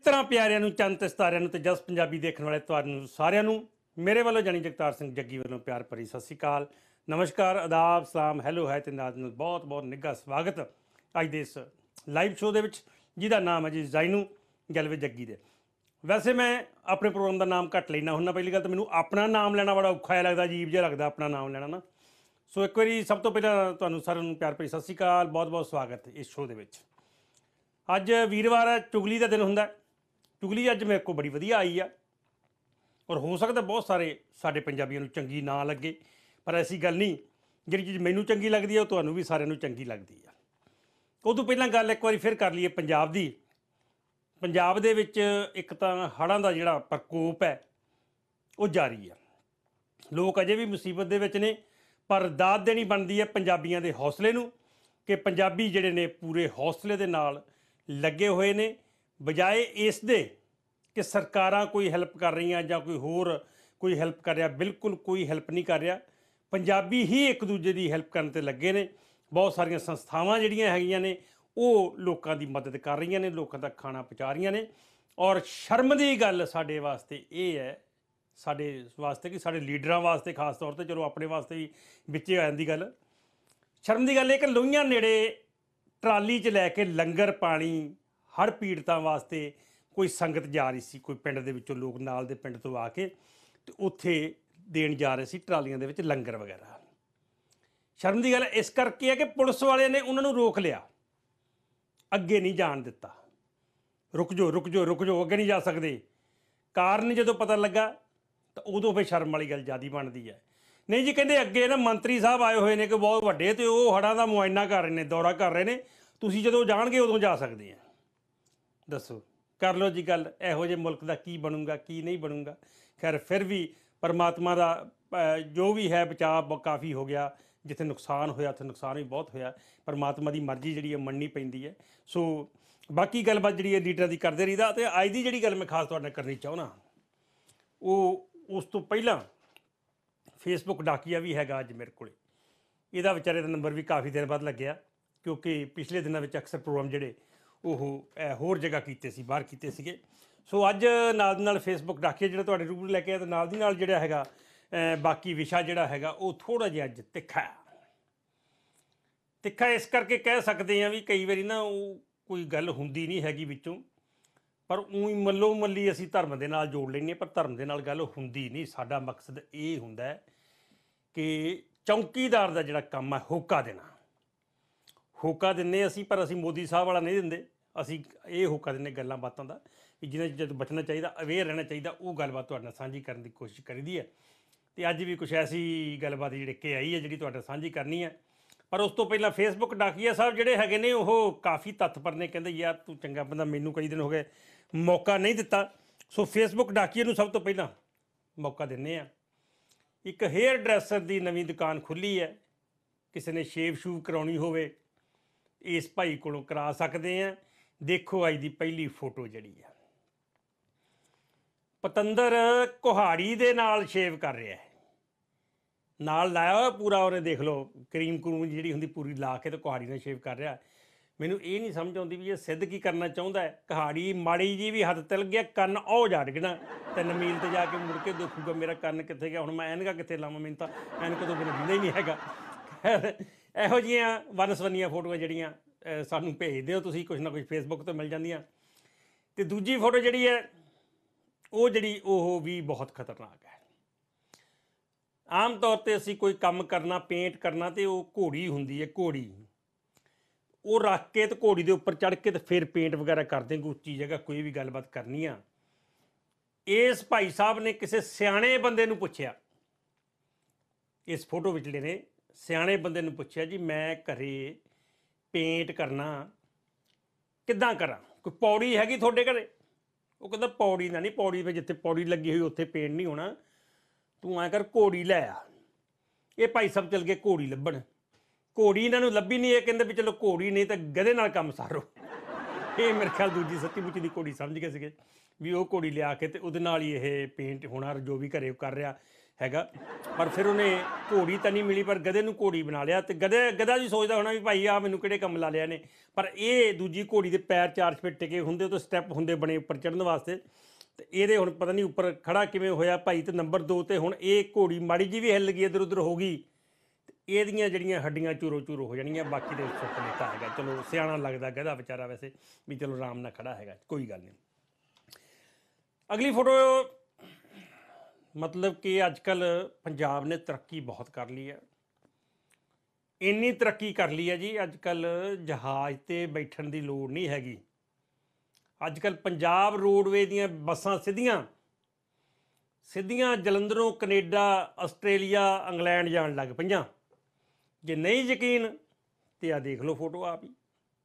ਮਿੱਤਰਾਂ ਪਿਆਰਿਆਂ ਨੂੰ, ਚੰਨ ਤੇ ਸਿਤਾਰਿਆਂ ਨੂੰ ਤੇ ਜਸ ਪੰਜਾਬੀ ਦੇਖਣ ਵਾਲੇ ਤੁਹਾਨੂੰ ਸਾਰਿਆਂ ਨੂੰ ਮੇਰੇ ਵੱਲੋਂ ਜਾਣੀ ਜਗਤਾਰ ਸਿੰਘ ਜੱਗੀ ਵੱਲੋਂ ਪਿਆਰ ਭਰੀ ਸਤਿ ਸ਼੍ਰੀ ਅਕਾਲ, ਨਮਸਕਾਰ, ਆਦਾਬ, ਸਲਾਮ, ਹੈਲੋ ਹੈ ਤੇ ਨਾਲ ਨਾਲ ਬਹੁਤ ਬਹੁਤ ਨਿੱਘਾ ਸਵਾਗਤ ਅੱਜ ਦੇ ਇਸ ਲਾਈਵ ਸ਼ੋਅ ਦੇ ਵਿੱਚ, ਜਿਹਦਾ ਨਾਮ ਹੈ ਜੀ ਜ਼ਾਈਨੂ ਗੱਲ ਵਿੱਚ ਜੱਗੀ ਦੇ। ਵੈਸੇ ਮੈਂ ਆਪਣੇ ਪ੍ਰੋਗਰਾਮ ਦਾ ਨਾਮ ਘੱਟ ਲੈਣਾ ਹੁੰਦਾ। ਪਹਿਲੀ ਗੱਲ ਤਾਂ ਮੈਨੂੰ ਆਪਣਾ ਨਾਮ ਲੈਣਾ ਬੜਾ ਔਖਾ ਜਿਹਾ ਲੱਗਦਾ, ਅਜੀਬ ਜਿਹਾ ਲੱਗਦਾ ਆਪਣਾ ਨਾਮ ਲੈਣਾ ਨਾ। ਸੋ ਇੱਕ ਵਾਰੀ ਸਭ ਤੋਂ ਪਹਿਲਾਂ ਤੁਹਾਨੂੰ ਸਾਰਿਆਂ ਨੂੰ ਪਿਆਰ ਭਰੀ ਸਤਿ ਸ਼੍ਰੀ ਅਕਾਲ, ਬਹੁਤ ਬਹੁਤ ਸਵਾਗਤ ਇਸ ਸ਼ੋਅ ਦੇ ਵਿੱਚ। ਅੱਜ ਵੀਰਵਾਰ ਹੈ, ਚੁਗਲੀ ਦਾ ਦਿਨ ਹੁੰਦਾ। ਚੁਗਲੀ ਅੱਜ ਮੇਰੇ ਕੋਲ ਬੜੀ ਵਧੀਆ ਆਈ ਆ, ਔਰ ਹੋ ਸਕਦਾ ਬਹੁਤ ਸਾਰੇ ਸਾਡੇ ਪੰਜਾਬੀਆਂ ਨੂੰ ਚੰਗੀ ਨਾ ਲੱਗੇ, ਪਰ ਐਸੀ ਗੱਲ ਨਹੀਂ, ਜਿਹੜੀ ਚੀਜ਼ ਮੈਨੂੰ ਚੰਗੀ ਲੱਗਦੀ ਹੈ ਉਹ ਤੁਹਾਨੂੰ ਵੀ ਸਾਰਿਆਂ ਨੂੰ ਚੰਗੀ ਲੱਗਦੀ ਆ। ਉਹ ਤੋਂ ਪਹਿਲਾਂ ਗੱਲ ਇੱਕ ਵਾਰੀ ਫਿਰ ਕਰ ਲਈਏ ਪੰਜਾਬ ਦੀ। ਪੰਜਾਬ ਦੇ ਵਿੱਚ ਇੱਕ ਤਾਂ ਹੜ੍ਹਾਂ ਦਾ ਜਿਹੜਾ ਪ੍ਰਕੋਪ ਹੈ ਉਹ ਜਾਰੀ ਆ। ਲੋਕ ਅਜੇ ਵੀ ਮੁਸੀਬਤ ਦੇ ਵਿੱਚ ਨੇ, ਪਰ ਦਾਦ ਦੇਣੀ ਬਣਦੀ ਹੈ ਪੰਜਾਬੀਆਂ ਦੇ ਹੌਸਲੇ ਨੂੰ, ਕਿ ਪੰਜਾਬੀ ਜਿਹੜੇ ਨੇ ਪੂਰੇ ਹੌਸਲੇ ਦੇ ਨਾਲ ਲੱਗੇ ਹੋਏ ਨੇ, ਬਜਾਏ ਇਸ ਦੇ ਕਿ ਸਰਕਾਰਾਂ ਕੋਈ ਹੈਲਪ ਕਰ ਰਹੀਆਂ ਜਾਂ ਕੋਈ ਹੋਰ ਕੋਈ ਹੈਲਪ ਕਰ ਰਿਹਾ। ਬਿਲਕੁਲ ਕੋਈ ਹੈਲਪ ਨਹੀਂ ਕਰ ਰਿਹਾ, ਪੰਜਾਬੀ ਹੀ ਇੱਕ ਦੂਜੇ ਦੀ ਹੈਲਪ ਕਰਨ 'ਤੇ ਲੱਗੇ ਨੇ। ਬਹੁਤ ਸਾਰੀਆਂ ਸੰਸਥਾਵਾਂ ਜਿਹੜੀਆਂ ਹੈਗੀਆਂ ਨੇ ਉਹ ਲੋਕਾਂ ਦੀ ਮਦਦ ਕਰ ਰਹੀਆਂ ਨੇ, ਲੋਕਾਂ ਤੱਕ ਖਾਣਾ ਪਹੁੰਚਾ ਰਹੀਆਂ ਨੇ। ਔਰ ਸ਼ਰਮ ਦੀ ਗੱਲ ਸਾਡੇ ਵਾਸਤੇ ਇਹ ਹੈ, ਸਾਡੇ ਵਾਸਤੇ ਕਿ ਸਾਡੇ ਲੀਡਰਾਂ ਵਾਸਤੇ ਖਾਸ ਤੌਰ 'ਤੇ, ਚਲੋ ਆਪਣੇ ਵਾਸਤੇ ਵੀ ਵਿੱਚੇ ਆ ਜਾਂਦੀ ਗੱਲ। ਸ਼ਰਮ ਦੀ ਗੱਲ ਇਹ ਕਿ ਲੋਹੀਆਂ ਨੇੜੇ ਟਰਾਲੀ 'ਚ ਲੈ ਕੇ ਲੰਗਰ ਪਾਣੀ ਹੜ੍ਹ ਪੀੜਤਾਂ ਵਾਸਤੇ ਕੋਈ ਸੰਗਤ ਜਾ ਰਹੀ ਸੀ, ਕੋਈ ਪਿੰਡ ਦੇ ਵਿੱਚੋਂ ਲੋਕ ਨਾਲ ਦੇ ਪਿੰਡ ਤੋਂ ਆ ਕੇ ਅਤੇ ਉੱਥੇ ਦੇਣ ਜਾ ਰਹੇ ਸੀ ਟਰਾਲੀਆਂ ਦੇ ਵਿੱਚ ਲੰਗਰ ਵਗੈਰਾ। ਸ਼ਰਮ ਦੀ ਗੱਲ ਇਸ ਕਰਕੇ ਹੈ ਕਿ ਪੁਲਿਸ ਵਾਲਿਆਂ ਨੇ ਉਹਨਾਂ ਨੂੰ ਰੋਕ ਲਿਆ, ਅੱਗੇ ਨਹੀਂ ਜਾਣ ਦਿੱਤਾ। ਰੁਕ ਜਾਓ ਰੁਕ ਜਾਓ ਰੁਕ ਜਾਓ, ਅੱਗੇ ਨਹੀਂ ਜਾ ਸਕਦੇ। ਕਾਰਨ ਜਦੋਂ ਪਤਾ ਲੱਗਾ ਤਾਂ ਉਦੋਂ ਫਿਰ ਸ਼ਰਮ ਵਾਲੀ ਗੱਲ ਜ਼ਿਆਦਾ ਬਣਦੀ ਹੈ। ਨਹੀਂ ਜੀ, ਕਹਿੰਦੇ ਅੱਗੇ ਨਾ ਮੰਤਰੀ ਸਾਹਿਬ ਆਏ ਹੋਏ ਨੇ ਕਿ ਬਹੁਤ ਵੱਡੇ, ਅਤੇ ਉਹ ਹੜ੍ਹਾਂ ਦਾ ਮੁਆਇਨਾ ਕਰ ਰਹੇ ਨੇ, ਦੌਰਾ ਕਰ ਰਹੇ ਨੇ, ਤੁਸੀਂ ਜਦੋਂ ਜਾਣਗੇ ਉਦੋਂ ਜਾ ਸਕਦੇ ਆ। ਦੱਸੋ, ਕਰ ਲਓ ਜੀ ਗੱਲ। ਇਹੋ ਜਿਹੇ ਮੁਲਕ ਦਾ ਕੀ ਬਣੂਗਾ, ਕੀ ਨਹੀਂ ਬਣੂਗਾ। ਖੈਰ ਫਿਰ ਵੀ ਪਰਮਾਤਮਾ ਦਾ ਜੋ ਵੀ ਹੈ ਬਚਾਅ ਕਾਫੀ ਹੋ ਗਿਆ। ਜਿੱਥੇ ਨੁਕਸਾਨ ਹੋਇਆ ਉੱਥੇ ਨੁਕਸਾਨ ਵੀ ਬਹੁਤ ਹੋਇਆ। ਪਰਮਾਤਮਾ ਦੀ ਮਰਜ਼ੀ ਜਿਹੜੀ ਹੈ ਮੰਨਣੀ ਪੈਂਦੀ ਹੈ। ਸੋ ਬਾਕੀ ਗੱਲਬਾਤ ਜਿਹੜੀ ਹੈ ਲੀਡਰਾਂ ਦੀ ਕਰਦੇ ਰਹੀਦਾ। ਅਤੇ ਅੱਜ ਦੀ ਜਿਹੜੀ ਗੱਲ ਮੈਂ ਖਾਸ ਤੁਹਾਡੇ ਨਾਲ ਕਰਨੀ ਚਾਹੁੰਦਾ, ਉਹ ਉਸ ਤੋਂ ਪਹਿਲਾਂ ਫੇਸਬੁੱਕ ਡਾਕੀਆ ਵੀ ਹੈਗਾ ਅੱਜ ਮੇਰੇ ਕੋਲ। ਇਹਦਾ ਵਿਚਾਰੇ ਦਾ ਨੰਬਰ ਵੀ ਕਾਫੀ ਦੇਰ ਬਾਅਦ ਲੱਗਿਆ, ਕਿਉਂਕਿ ਪਿਛਲੇ ਦਿਨਾਂ ਵਿੱਚ ਅਕਸਰ ਪ੍ਰੋਗਰਾਮ ਜਿਹੜੇ ਉਹ ਹੋਰ ਜਗ੍ਹਾ ਕੀਤੇ ਸੀ, ਬਾਹਰ ਕੀਤੇ ਸੀਗੇ। ਸੋ ਅੱਜ ਨਾਲ ਦੀ ਨਾਲ ਫੇਸਬੁੱਕ ਡਾਕੀਆ ਜਿਹੜਾ ਤੁਹਾਡੇ ਰੂਬਰੂ ਲੈ ਕੇ ਆਇਆ, ਅਤੇ ਨਾਲ ਦੀ ਨਾਲ ਜਿਹੜਾ ਹੈਗਾ ਬਾਕੀ ਵਿਸ਼ਾ ਜਿਹੜਾ ਹੈਗਾ ਉਹ ਥੋੜ੍ਹਾ ਜਿਹਾ ਅੱਜ ਤਿੱਖਾ ਇਸ ਕਰਕੇ ਕਹਿ ਸਕਦੇ ਹਾਂ ਵੀ ਕਈ ਵਾਰੀ ਨਾ ਉਹ ਕੋਈ ਗੱਲ ਹੁੰਦੀ ਨਹੀਂ ਹੈਗੀ ਵਿੱਚੋਂ, ਪਰ ਊਂ ਮੱਲੋ ਮੱਲੀ ਅਸੀਂ ਧਰਮ ਦੇ ਨਾਲ ਜੋੜ ਲੈਂਦੇ, ਪਰ ਧਰਮ ਦੇ ਨਾਲ ਗੱਲ ਹੁੰਦੀ ਨਹੀਂ। ਸਾਡਾ ਮਕਸਦ ਇਹ ਹੁੰਦਾ ਕਿ ਚੌਂਕੀਦਾਰ ਦਾ ਜਿਹੜਾ ਕੰਮ ਹੈ ਹੋਕਾ ਦੇਣਾ। ਹੋਕਾ ਦਿੰਦੇ ਅਸੀਂ, ਪਰ ਅਸੀਂ ਮੋਦੀ ਸਾਹਿਬ ਵਾਲਾ ਨਹੀਂ ਦਿੰਦੇ। ਅਸੀਂ ਇਹ ਹੋਕਾ ਦਿੰਦੇ ਗੱਲਾਂ ਬਾਤਾਂ ਦਾ, ਕਿ ਜਿਹਨਾਂ ਚੀਜ਼ਾਂ ਤੋਂ ਬਚਣਾ ਚਾਹੀਦਾ, ਅਵੇਅਰ ਰਹਿਣਾ ਚਾਹੀਦਾ, ਉਹ ਗੱਲਬਾਤ ਤੁਹਾਡੇ ਨਾਲ ਸਾਂਝੀ ਕਰਨ ਦੀ ਕੋਸ਼ਿਸ਼ ਕਰੀਦੀ ਹੈ। ਅਤੇ ਅੱਜ ਵੀ ਕੁਛ ਐਸੀ ਗੱਲਬਾਤ ਜਿਹੜੀ ਕਿ ਆਈ ਹੈ ਜਿਹੜੀ ਤੁਹਾਡੇ ਨਾਲ ਸਾਂਝੀ ਕਰਨੀ ਹੈ। ਪਰ ਉਸ ਤੋਂ ਪਹਿਲਾਂ ਫੇਸਬੁੱਕ ਡਾਕੀਆ ਸਾਹਿਬ ਜਿਹੜੇ ਹੈਗੇ ਨੇ ਉਹ ਕਾਫੀ ਤੱਤਪਰ ਨੇ। ਕਹਿੰਦੇ ਯਾਰ ਤੂੰ ਚੰਗਾ ਬੰਦਾ, ਮੈਨੂੰ ਕਈ ਦਿਨ ਹੋ ਗਏ ਮੌਕਾ ਨਹੀਂ ਦਿੱਤਾ। ਸੋ ਫੇਸਬੁੱਕ ਡਾਕੀਏ ਨੂੰ ਸਭ ਤੋਂ ਪਹਿਲਾਂ ਮੌਕਾ ਦਿੰਦੇ ਹਾਂ। ਇੱਕ ਹੇਅਰ ਡਰੈਸਰ ਦੀ ਨਵੀਂ ਦੁਕਾਨ ਖੁੱਲ੍ਹੀ ਹੈ, ਕਿਸੇ ਨੇ ਸ਼ੇਵ ਸ਼ੂਵ ਕਰਾਉਣੀ ਹੋਵੇ ਇਸ ਭਾਈ ਕੋਲੋਂ ਕਰਾ ਸਕਦੇ ਆ। ਦੇਖੋ ਅੱਜ ਦੀ ਪਹਿਲੀ ਫੋਟੋ ਜਿਹੜੀ ਆ, ਪਤੰਦਰ ਕੁਹਾੜੀ ਦੇ ਨਾਲ ਸ਼ੇਵ ਕਰ ਰਿਹਾ ਹੈ, ਨਾਲ ਲਾਇਆ ਹੋਇਆ ਪੂਰਾ ਉਹਨੇ, ਦੇਖ ਲਓ ਕਰੀਮ ਕਰੂਮ ਜਿਹੜੀ ਹੁੰਦੀ ਪੂਰੀ ਲਾ ਕੇ, ਤਾਂ ਕੁਹਾੜੀ ਨਾਲ ਸ਼ੇਵ ਕਰ ਰਿਹਾ। ਮੈਨੂੰ ਇਹ ਨਹੀਂ ਸਮਝ ਆਉਂਦੀ ਵੀ ਇਹ ਸਿੱਧ ਕੀ ਕਰਨਾ ਚਾਹੁੰਦਾ ਹੈ। ਕੁਹਾੜੀ ਮਾੜੀ ਜੀ ਵੀ ਹੱਥ ਤਿਲ ਗਿਆ, ਕੰਨ ਉਹ ਜਾ ਡਿੱਗਣਾ, 3 ਮੀਲ 'ਤੇ ਜਾ ਕੇ ਮੁੜ ਕੇ ਦੇਖੂਗਾ ਮੇਰਾ ਕੰਨ ਕਿੱਥੇ ਗਿਆ, ਹੁਣ ਮੈਂ ਐਨਕਾਂ ਕਿੱਥੇ ਲਾਵਾਂ, ਮੈਨੂੰ ਤਾਂ ਐਨਕ ਤੋਂ ਬਿਨਾਂ ਦਿੰਦਾ ਹੀ ਨਹੀਂ ਹੈਗਾ। ਇਹੋ ਜਿਹੀਆਂ ਵੰਨ-ਸਵੰਨੀਆਂ ਫੋਟੋਆਂ ਜਿਹੜੀਆਂ ਸਾਨੂੰ ਭੇਜ ਦਿਓ ਤੁਸੀਂ, ਕੁਛ ਨਾ ਕੁਛ ਫੇਸਬੁੱਕ ਤੋਂ ਮਿਲ ਜਾਂਦੀਆਂ। ਅਤੇ ਦੂਜੀ ਫੋਟੋ ਜਿਹੜੀ ਹੈ ਉਹ ਵੀ ਬਹੁਤ ਖਤਰਨਾਕ ਹੈ। ਆਮ ਤੌਰ 'ਤੇ ਅਸੀਂ ਕੋਈ ਕੰਮ ਕਰਨਾ, ਪੇਂਟ ਕਰਨਾ, ਅਤੇ ਉਹ ਘੋੜੀ ਹੁੰਦੀ ਹੈ, ਘੋੜੀ ਉਹ ਰੱਖ ਕੇ ਅਤੇ ਘੋੜੀ ਦੇ ਉੱਪਰ ਚੜ੍ਹ ਕੇ ਅਤੇ ਫਿਰ ਪੇਂਟ ਵਗੈਰਾ ਕਰਦੇ, ਉੱਚੀ ਜਗ੍ਹਾ ਕੋਈ ਵੀ ਗੱਲਬਾਤ ਕਰਨੀ ਆ। ਇਸ ਭਾਈ ਸਾਹਿਬ ਨੇ ਕਿਸੇ ਸਿਆਣੇ ਬੰਦੇ ਨੂੰ ਪੁੱਛਿਆ, ਇਸ ਫੋਟੋ ਵਿਚਲੇ ਨੇ ਸਿਆਣੇ ਬੰਦੇ ਨੂੰ ਪੁੱਛਿਆ, ਜੀ ਮੈਂ ਘਰੇ ਪੇਂਟ ਕਰਨਾ ਕਿੱਦਾਂ ਕਰਾਂ, ਕੋਈ ਪੌੜੀ ਹੈਗੀ ਤੁਹਾਡੇ ਘਰੇ? ਉਹ ਕਹਿੰਦਾ ਪੌੜੀ ਨਾ ਨਹੀਂ, ਪੌੜੀ 'ਤੇ ਜਿੱਥੇ ਪੌੜੀ ਲੱਗੀ ਹੋਈ ਉੱਥੇ ਪੇਂਟ ਨਹੀਂ ਹੋਣਾ, ਤੂੰ ਐਂ ਕਰ ਘੋੜੀ ਲੈ ਆ। ਇਹ ਭਾਈ ਸਾਹਿਬ ਚਲ ਗਏ ਘੋੜੀ ਲੱਭਣ। ਘੋੜੀ ਇਹਨਾਂ ਨੂੰ ਲੱਭੀ ਨਹੀਂ। ਇਹ ਕਹਿੰਦੇ ਵੀ ਚਲੋ ਘੋੜੀ ਨਹੀਂ ਤਾਂ ਗਧੇ ਨਾਲ ਕੰਮ ਸਾਰੋ। ਇਹ ਮੇਰੇ ਖਿਆਲ ਦੂਜੀ ਸੱਚੀ ਮੁੱਚੀ ਦੀ ਘੋੜੀ ਸਮਝ ਗਏ ਸੀਗੇ ਵੀ ਉਹ ਘੋੜੀ ਲਿਆ ਕੇ ਅਤੇ ਉਹਦੇ ਨਾਲ ਹੀ ਇਹ ਪੇਂਟ ਹੋਣਾ, ਜੋ ਵੀ ਘਰੇ ਕਰ ਰਿਹਾ हैगा। पर फिर उन्हें घोड़ी तो नहीं मिली, पर गधे नूं घोड़ी बना लिया। तो गधा भी सोचदा होना भी भाई आ मैनूं किहड़े काम ला लिया ने। पर ये दूजी घोड़ी के पैर 4 चफेट टिके हुंदे, तो स्टैप हुंदे बने उपर चढ़न वास्ते। तो ये हुण पता नहीं उपर खड़ा किवें होया भाई। तो नंबर 2 ते हुण ये घोड़ी माड़ी जी भी हिल गई इधर उधर हो गई, ਇਹਦੀਆਂ ਜਿਹੜੀਆਂ ਹੱਡੀਆਂ ਚੂਰੋ ਚੂਰੋ ਹੋ ਜਾਣਗੀਆਂ। ਬਾਕੀ ਦੇ ਸੁੱਖ ਦਿੱਤਾ ਹੈਗਾ। ਚਲੋ ਸਿਆਣਾ ਲੱਗਦਾ ਗਧਾ ਵਿਚਾਰਾ ਵੈਸੇ ਵੀ, ਚਲੋ ਆਰਾਮ ਨਾਲ ਖੜਾ ਹੈਗਾ, ਕੋਈ ਗੱਲ ਨਹੀਂ। ਅਗਲੀ ਫੋਟੋ, मतलब कि अजकल पंजाब ने तरक्की बहुत कर ली है। इन्नी तरक्की कर ली है जी, अजकल जहाज़ ते बैठण की लोड़ नहीं हैगी। अजकल पंजाब रोडवे दियां बसां सिद्धियां जलंधरों कनेडा, आस्ट्रेलिया, इंग्लैंड जान लग पईयां। जे नहीं यकीन तो आ देख लो फोटो आप ही।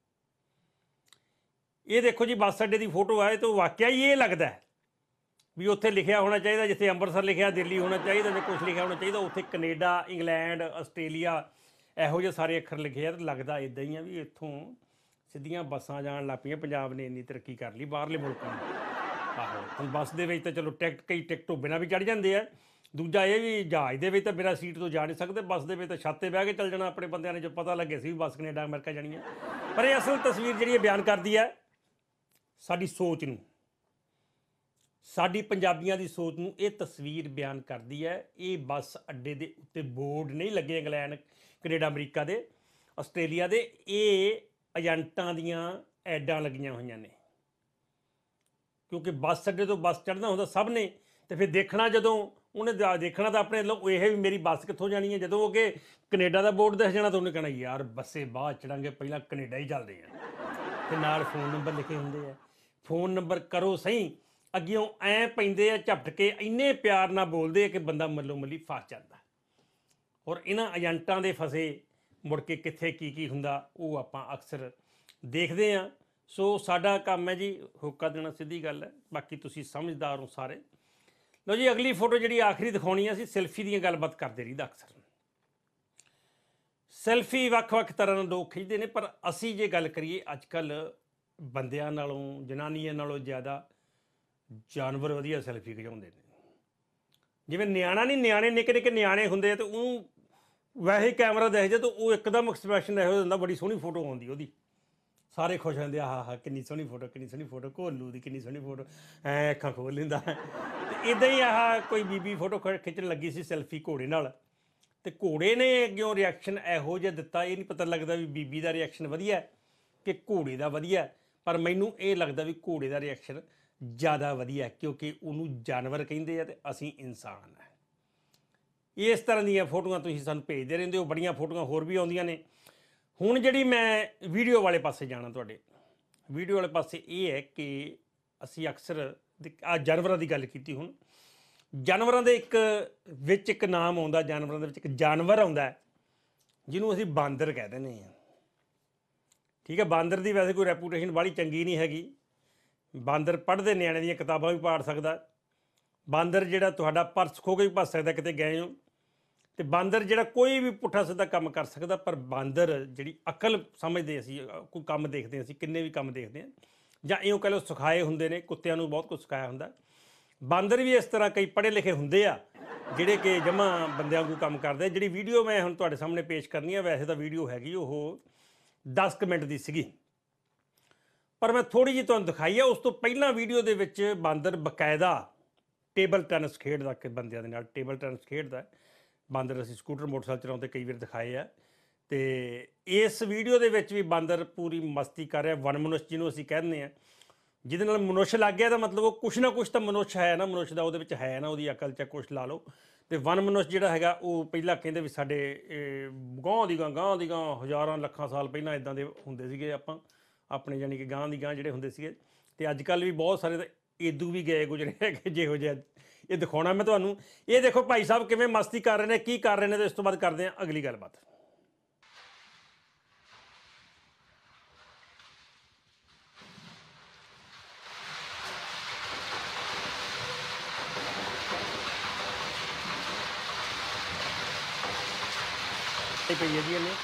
ये देखो जी बस अड्डे की फोटो है, तो वाकया ही ये लगता है भी उत्थे लिखिया होना चाहिए, जिथे अंमृतसर लिखिया दिल्ली होना चाहिए, जो कुछ लिखिया होना चाहिए उत्थे कनेडा, इंग्लैंड, आस्ट्रेलिया ਇਹੋ ਜਿਹੇ ਸਾਰੇ ਅੱਖਰ ਲਿਖੇ ਆ। ਤਾਂ ਲੱਗਦਾ ਇਦਾਂ ਹੀ ਆ ਵੀ ਇੱਥੋਂ ਸਿੱਧੀਆਂ ਬੱਸਾਂ ਜਾਣ ਲੱਗ ਪਈਆਂ। ਪੰਜਾਬ ਨੇ ਇੰਨੀ ਤਰੱਕੀ ਕਰ ਲਈ ਬਾਹਰਲੇ ਮੁਲਕਾਂ ਨੂੰ। ਆਹੋ ਹੁਣ ਬੱਸ ਦੇ ਵਿੱਚ ਤਾਂ ਚਲੋ ਕਈ ਟਿਕਟ ਤੋਂ ਬਿਨਾਂ ਵੀ ਚੜ੍ਹ ਜਾਂਦੇ ਆ। ਦੂਜਾ ਇਹ ਵੀ ਜਹਾਜ਼ ਦੇ ਵਿੱਚ ਤਾਂ ਬਿਨਾਂ ਸੀਟ ਤੋਂ ਜਾ ਨਹੀਂ ਸਕਦੇ, ਬੱਸ ਦੇ ਵਿੱਚ ਤਾਂ ਛੱਤ 'ਤੇ ਬਹਿ ਕੇ ਚੱਲ ਜਾਣਾ ਆਪਣੇ ਬੰਦਿਆਂ ਨੇ, ਜੋ ਪਤਾ ਲੱਗੇ ਸੀ ਵੀ ਬੱਸ ਕੈਨੇਡਾ ਅਮਰੀਕਾ ਜਾਣੀ ਹੈ। ਪਰ ਇਹ ਅਸਲ ਤਸਵੀਰ ਜਿਹੜੀ ਬਿਆਨ ਕਰਦੀ ਹੈ ਸਾਡੀ ਸੋਚ ਨੂੰ, ਸਾਡੀ ਪੰਜਾਬੀਆਂ ਦੀ ਸੋਚ ਨੂੰ ਇਹ ਤਸਵੀਰ ਬਿਆਨ ਕਰਦੀ ਹੈ। ਇਹ ਬੱਸ ਅੱਡੇ ਦੇ ਉੱਤੇ ਬੋਰਡ ਨਹੀਂ ਲੱਗੇ ਇੰਗਲੈਂਡ, ਕੈਨੇਡਾ, ਅਮਰੀਕਾ ਦੇ, ਆਸਟ੍ਰੇਲੀਆ ਦੇ। ਇਹ ਏਜੰਟਾਂ ਦੀਆਂ ਐਡਾਂ ਲੱਗੀਆਂ ਹੋਈਆਂ ਨੇ, ਕਿਉਂਕਿ ਬੱਸ ਅੱਡੇ ਤੋਂ ਬੱਸ ਚੜ੍ਹਨਾ ਹੁੰਦਾ ਸਭ ਨੇ। ਤੇ ਫਿਰ ਦੇਖਣਾ ਜਦੋਂ ਉਹਨੇ ਦੇਖਣਾ ਤਾਂ ਆਪਣੇ ਵੱਲੋਂ ਇਹ ਵੀ ਮੇਰੀ ਬੱਸ ਕਿੱਥੋਂ ਜਾਣੀ ਹੈ। ਜਦੋਂ ਅੱਗੇ ਕੈਨੇਡਾ ਦਾ ਬੋਰਡ ਦਿਖ ਜਾਣਾ ਤਾਂ ਉਹਨੇ ਕਹਿਣਾ ਯਾਰ ਬੱਸੇ ਬਾਅਦ ਚੜਾਂਗੇ, ਪਹਿਲਾਂ ਕੈਨੇਡਾ ਹੀ ਚੱਲਦੇ ਆ। ਤੇ ਨਾਲ ਫੋਨ ਨੰਬਰ ਲਿਖੇ ਹੁੰਦੇ ਆ। ਫੋਨ ਨੰਬਰ ਕਰੋ ਸਹੀ, ਅੱਗਿਓਂ ਐਂ ਪੈਂਦੇ ਆ ਝਪਟ ਕੇ, ਇੰਨੇ ਪਿਆਰ ਨਾਲ ਬੋਲਦੇ ਆ ਕਿ ਬੰਦਾ ਮੱਲੋ ਮੱਲੀ ਫਸ ਜਾਂਦਾ। ਔਰ ਇਹਨਾਂ ਏਜੰਟਾਂ ਦੇ ਫਸੇ ਮੁੜ ਕੇ ਕਿੱਥੇ ਕੀ ਹੁੰਦਾ ਉਹ ਆਪਾਂ ਅਕਸਰ ਦੇਖਦੇ ਹਾਂ। ਸੋ ਸਾਡਾ ਕੰਮ ਹੈ ਜੀ ਹੋਕਾ ਦੇਣਾ, ਸਿੱਧੀ ਗੱਲ ਹੈ। ਬਾਕੀ ਤੁਸੀਂ ਸਮਝਦਾਰ ਹੋ ਸਾਰੇ। ਲਓ ਜੀ ਅਗਲੀ ਫੋਟੋ ਜਿਹੜੀ ਆਖਰੀ ਦਿਖਾਉਣੀ, ਅਸੀਂ ਸੈਲਫੀ ਦੀਆਂ ਗੱਲਬਾਤ ਕਰਦੇ ਰਹੀਦਾ ਅਕਸਰ। ਸੈਲਫੀ ਵੱਖ-ਵੱਖ ਤਰ੍ਹਾਂ ਨਾਲ ਲੋਕ ਖਿੱਚਦੇ ਨੇ, ਪਰ ਅਸੀਂ ਜੇ ਗੱਲ ਕਰੀਏ ਅੱਜ ਕੱਲ੍ਹ ਬੰਦਿਆਂ ਨਾਲੋਂ, ਜਨਾਨੀਆਂ ਨਾਲੋਂ ਜ਼ਿਆਦਾ ਜਾਨਵਰ ਵਧੀਆ ਸੈਲਫੀ ਖਿਚਾਉਂਦੇ ਨੇ। ਜਿਵੇਂ ਨਿਆਣਾ ਨਹੀਂ, ਨਿਆਣੇ ਨਿੱਕੇ ਨਿੱਕੇ ਨਿਆਣੇ ਹੁੰਦੇ ਆ, ਤੇ ਉਹ ਵੈਸੇ ਕੈਮਰਾ ਦੇਖ ਜੇ ਤਾਂ ਉਹ ਇੱਕਦਮ ਐਕਸਪ੍ਰੈਸ਼ਨ ਇਹੋ ਹੁੰਦਾ, ਬੜੀ ਸੋਹਣੀ ਫੋਟੋ ਆਉਂਦੀ ਉਹਦੀ, ਸਾਰੇ ਖੁਸ਼ ਹੁੰਦੇ ਆ, ਹਾਂ ਕਿੰਨੀ ਸੋਹਣੀ ਫੋਟੋ, ਕਿੰਨੀ ਸੋਹਣੀ ਫੋਟੋ, ਘੋਲੂ ਦੀ ਕਿੰਨੀ ਸੋਹਣੀ ਫੋਟੋ, ਐਂ ਅੱਖਾਂ ਖੋਲ੍ਹ ਲੈਂਦਾ। ਅਤੇ ਇੱਦਾਂ ਹੀ ਆਹ ਕੋਈ ਬੀਬੀ ਫੋਟੋ ਖਿੱਚਣ ਲੱਗੀ ਸੀ ਸੈਲਫੀ ਘੋੜੇ ਨਾਲ, ਅਤੇ ਘੋੜੇ ਨੇ ਅੱਗਿਓਂ ਰਿਐਕਸ਼ਨ ਇਹੋ ਜਿਹਾ ਦਿੱਤਾ। ਇਹ ਨਹੀਂ ਪਤਾ ਲੱਗਦਾ ਵੀ ਬੀਬੀ ਦਾ ਰਿਐਕਸ਼ਨ ਵਧੀਆ ਕਿ ਘੋੜੇ ਦਾ ਵਧੀਆ, ਪਰ ਮੈਨੂੰ ਇਹ ਲੱਗਦਾ ਵੀ ਘੋੜੇ ਦਾ ਰਿਐਕਸ਼ਨ ਜ਼ਿਆਦਾ ਵਧੀਆ, ਕਿਉਂਕਿ ਉਹਨੂੰ ਜਾਨਵਰ ਕਹਿੰਦੇ ਆ ਅਤੇ ਅਸੀਂ ਇਨਸਾਨ ਹੈ। ਇਸ ਤਰ੍ਹਾਂ ਦੀਆਂ ਫੋਟੋਆਂ ਤੁਸੀਂ ਸਾਨੂੰ ਭੇਜਦੇ ਰਹਿੰਦੇ ਹੋ, ਬੜੀਆਂ ਫੋਟੋਆਂ ਹੋਰ ਵੀ ਆਉਂਦੀਆਂ ਨੇ। ਹੁਣ ਜਿਹੜੀ ਮੈਂ ਵੀਡੀਓ ਵਾਲੇ ਪਾਸੇ ਜਾਣਾ, ਤੁਹਾਡੇ ਵੀਡੀਓ ਵਾਲੇ ਪਾਸੇ ਇਹ ਹੈ ਕਿ ਅਸੀਂ ਅਕਸਰ ਆ ਜਾਨਵਰਾਂ ਦੀ ਗੱਲ ਕੀਤੀ। ਹੁਣ ਜਾਨਵਰਾਂ ਦੇ ਵਿੱਚ ਇੱਕ ਨਾਮ ਆਉਂਦਾ, ਜਾਨਵਰਾਂ ਦੇ ਵਿੱਚ ਇੱਕ ਜਾਨਵਰ ਆਉਂਦਾ ਜਿਹਨੂੰ ਅਸੀਂ ਬਾਂਦਰ ਕਹਿ ਦਿੰਦੇ ਹਾਂ। ਠੀਕ ਹੈ, ਬਾਂਦਰ ਦੀ ਵੈਸੇ ਕੋਈ ਰੈਪੂਟੇਸ਼ਨ ਬਾਹਲੀ ਚੰਗੀ ਨਹੀਂ ਹੈਗੀ। ਬਾਂਦਰ ਪੜ੍ਹਦੇ ਨਿਆਣੇ ਦੀਆਂ ਕਿਤਾਬਾਂ ਵੀ ਪਾੜ ਸਕਦਾ। ਬਾਂਦਰ ਜਿਹੜਾ ਤੁਹਾਡਾ ਪਰਸ ਖੋ ਕੇ ਵੀ ਭੱਜ ਸਕਦਾ ਕਿਤੇ ਗਏ ਹੋ। ਅਤੇ ਬਾਂਦਰ ਜਿਹੜਾ ਕੋਈ ਵੀ ਪੁੱਠਾ ਸਿੱਧਾ ਕੰਮ ਕਰ ਸਕਦਾ। ਪਰ ਬਾਂਦਰ ਜਿਹੜੀ ਅਕਲ ਸਮਝਦੇ, ਅਸੀਂ ਕੋਈ ਕੰਮ ਦੇਖਦੇ, ਅਸੀਂ ਕਿੰਨੇ ਵੀ ਕੰਮ ਦੇਖਦੇ ਹਾਂ, ਜਾਂ ਇਉਂ ਕਹਿ ਲਓ ਸਿਖਾਏ ਹੁੰਦੇ ਨੇ, ਕੁੱਤਿਆਂ ਨੂੰ ਬਹੁਤ ਕੁਝ ਸਿਖਾਇਆ ਹੁੰਦਾ। ਬਾਂਦਰ ਵੀ ਇਸ ਤਰ੍ਹਾਂ ਕਈ ਪੜ੍ਹੇ ਲਿਖੇ ਹੁੰਦੇ ਆ ਜਿਹੜੇ ਕਿ ਜਮਾਂ ਬੰਦਿਆਂ ਵਾਂਗੂ ਕੰਮ ਕਰਦੇ। ਜਿਹੜੀ ਵੀਡੀਓ ਮੈਂ ਹੁਣ ਤੁਹਾਡੇ ਸਾਹਮਣੇ ਪੇਸ਼ ਕਰਨੀ ਆ, ਵੈਸੇ ਤਾਂ ਵੀਡੀਓ ਹੈਗੀ ਉਹ 10 ਕੁ ਮਿੰਟ ਦੀ ਸੀਗੀ, ਪਰ ਮੈਂ ਥੋੜ੍ਹੀ ਜਿਹੀ ਤੁਹਾਨੂੰ ਦਿਖਾਈ ਆ। ਉਸ ਤੋਂ ਪਹਿਲਾਂ ਵੀਡੀਓ ਦੇ ਵਿੱਚ ਬਾਂਦਰ ਬਕਾਇਦਾ ਟੇਬਲ ਟੈਨਿਸ ਖੇਡਦਾ, ਕਿ ਬੰਦਿਆਂ ਦੇ ਨਾਲ ਟੇਬਲ ਟੈਨਿਸ ਖੇਡਦਾ ਬਾਂਦਰ। ਅਸੀਂ ਸਕੂਟਰ ਮੋਟਰਸਾਈਕਲ ਚਲਾਉਂਦੇ ਕਈ ਵਾਰ ਦਿਖਾਏ ਆ। ਅਤੇ ਇਸ ਵੀਡੀਓ ਦੇ ਵਿੱਚ ਵੀ ਬਾਂਦਰ ਪੂਰੀ ਮਸਤੀ ਕਰ ਰਿਹਾ। ਵਨ ਮਨੁੱਖ ਜਿਹਨੂੰ ਅਸੀਂ ਕਹਿੰਦੇ ਹਾਂ, ਜਿਹਦੇ ਨਾਲ ਮਨੁੱਖ ਲੱਗ ਗਿਆ ਤਾਂ ਮਤਲਬ ਉਹ ਕੁਛ ਨਾ ਕੁਛ ਤਾਂ ਮਨੁੱਖ ਹੈ ਨਾ, ਮਨੁੱਖ ਦਾ ਉਹਦੇ ਵਿੱਚ ਹੈ ਨਾ, ਉਹਦੀ ਅਕਲ 'ਚ ਕੁਛ ਲਾ ਲਓ। ਅਤੇ ਵਨ ਮਨੁੱਖ ਜਿਹੜਾ ਹੈਗਾ ਉਹ ਪਹਿਲਾਂ ਕਹਿੰਦੇ ਵੀ ਸਾਡੇ ਗਾਂਹ ਦੀ ਗਾਂਹ ਹਜ਼ਾਰਾਂ ਲੱਖਾਂ ਸਾਲ ਪਹਿਲਾਂ ਇੱਦਾਂ ਦੇ ਹੁੰਦੇ ਸੀਗੇ ਆਪਾਂ ਆਪਣੇ, ਯਾਨੀ ਕਿ ਗਾਂਹ ਦੀ ਗਾਂਹ ਜਿਹੜੇ ਹੁੰਦੇ ਸੀਗੇ। ਅਤੇ ਅੱਜ ਕੱਲ੍ਹ ਵੀ ਬਹੁਤ ਸਾਰੇ ਤਾਂ ਇਦੋਂ ਵੀ ਗਏ ਗੁਜ਼ਰੇ ਹੈਗੇ ਜਿਹੋ ਜਿਹਾ। ਇਹ ਦਿਖਾਉਣਾ ਮੈਂ ਤੁਹਾਨੂੰ। ਇਹ ਦੇਖੋ ਭਾਈ ਸਾਹਿਬ ਕਿਵੇਂ ਮਸਤੀ ਕਰ ਰਹੇ ਨੇ, ਕੀ ਕਰ ਰਹੇ ਨੇ, ਅਤੇ ਇਸ ਤੋਂ ਬਾਅਦ ਕਰਦੇ ਹਾਂ ਅਗਲੀ ਗੱਲਬਾਤ। ਪਈ ਹੈ ਜੀ ਇਹਨੇ।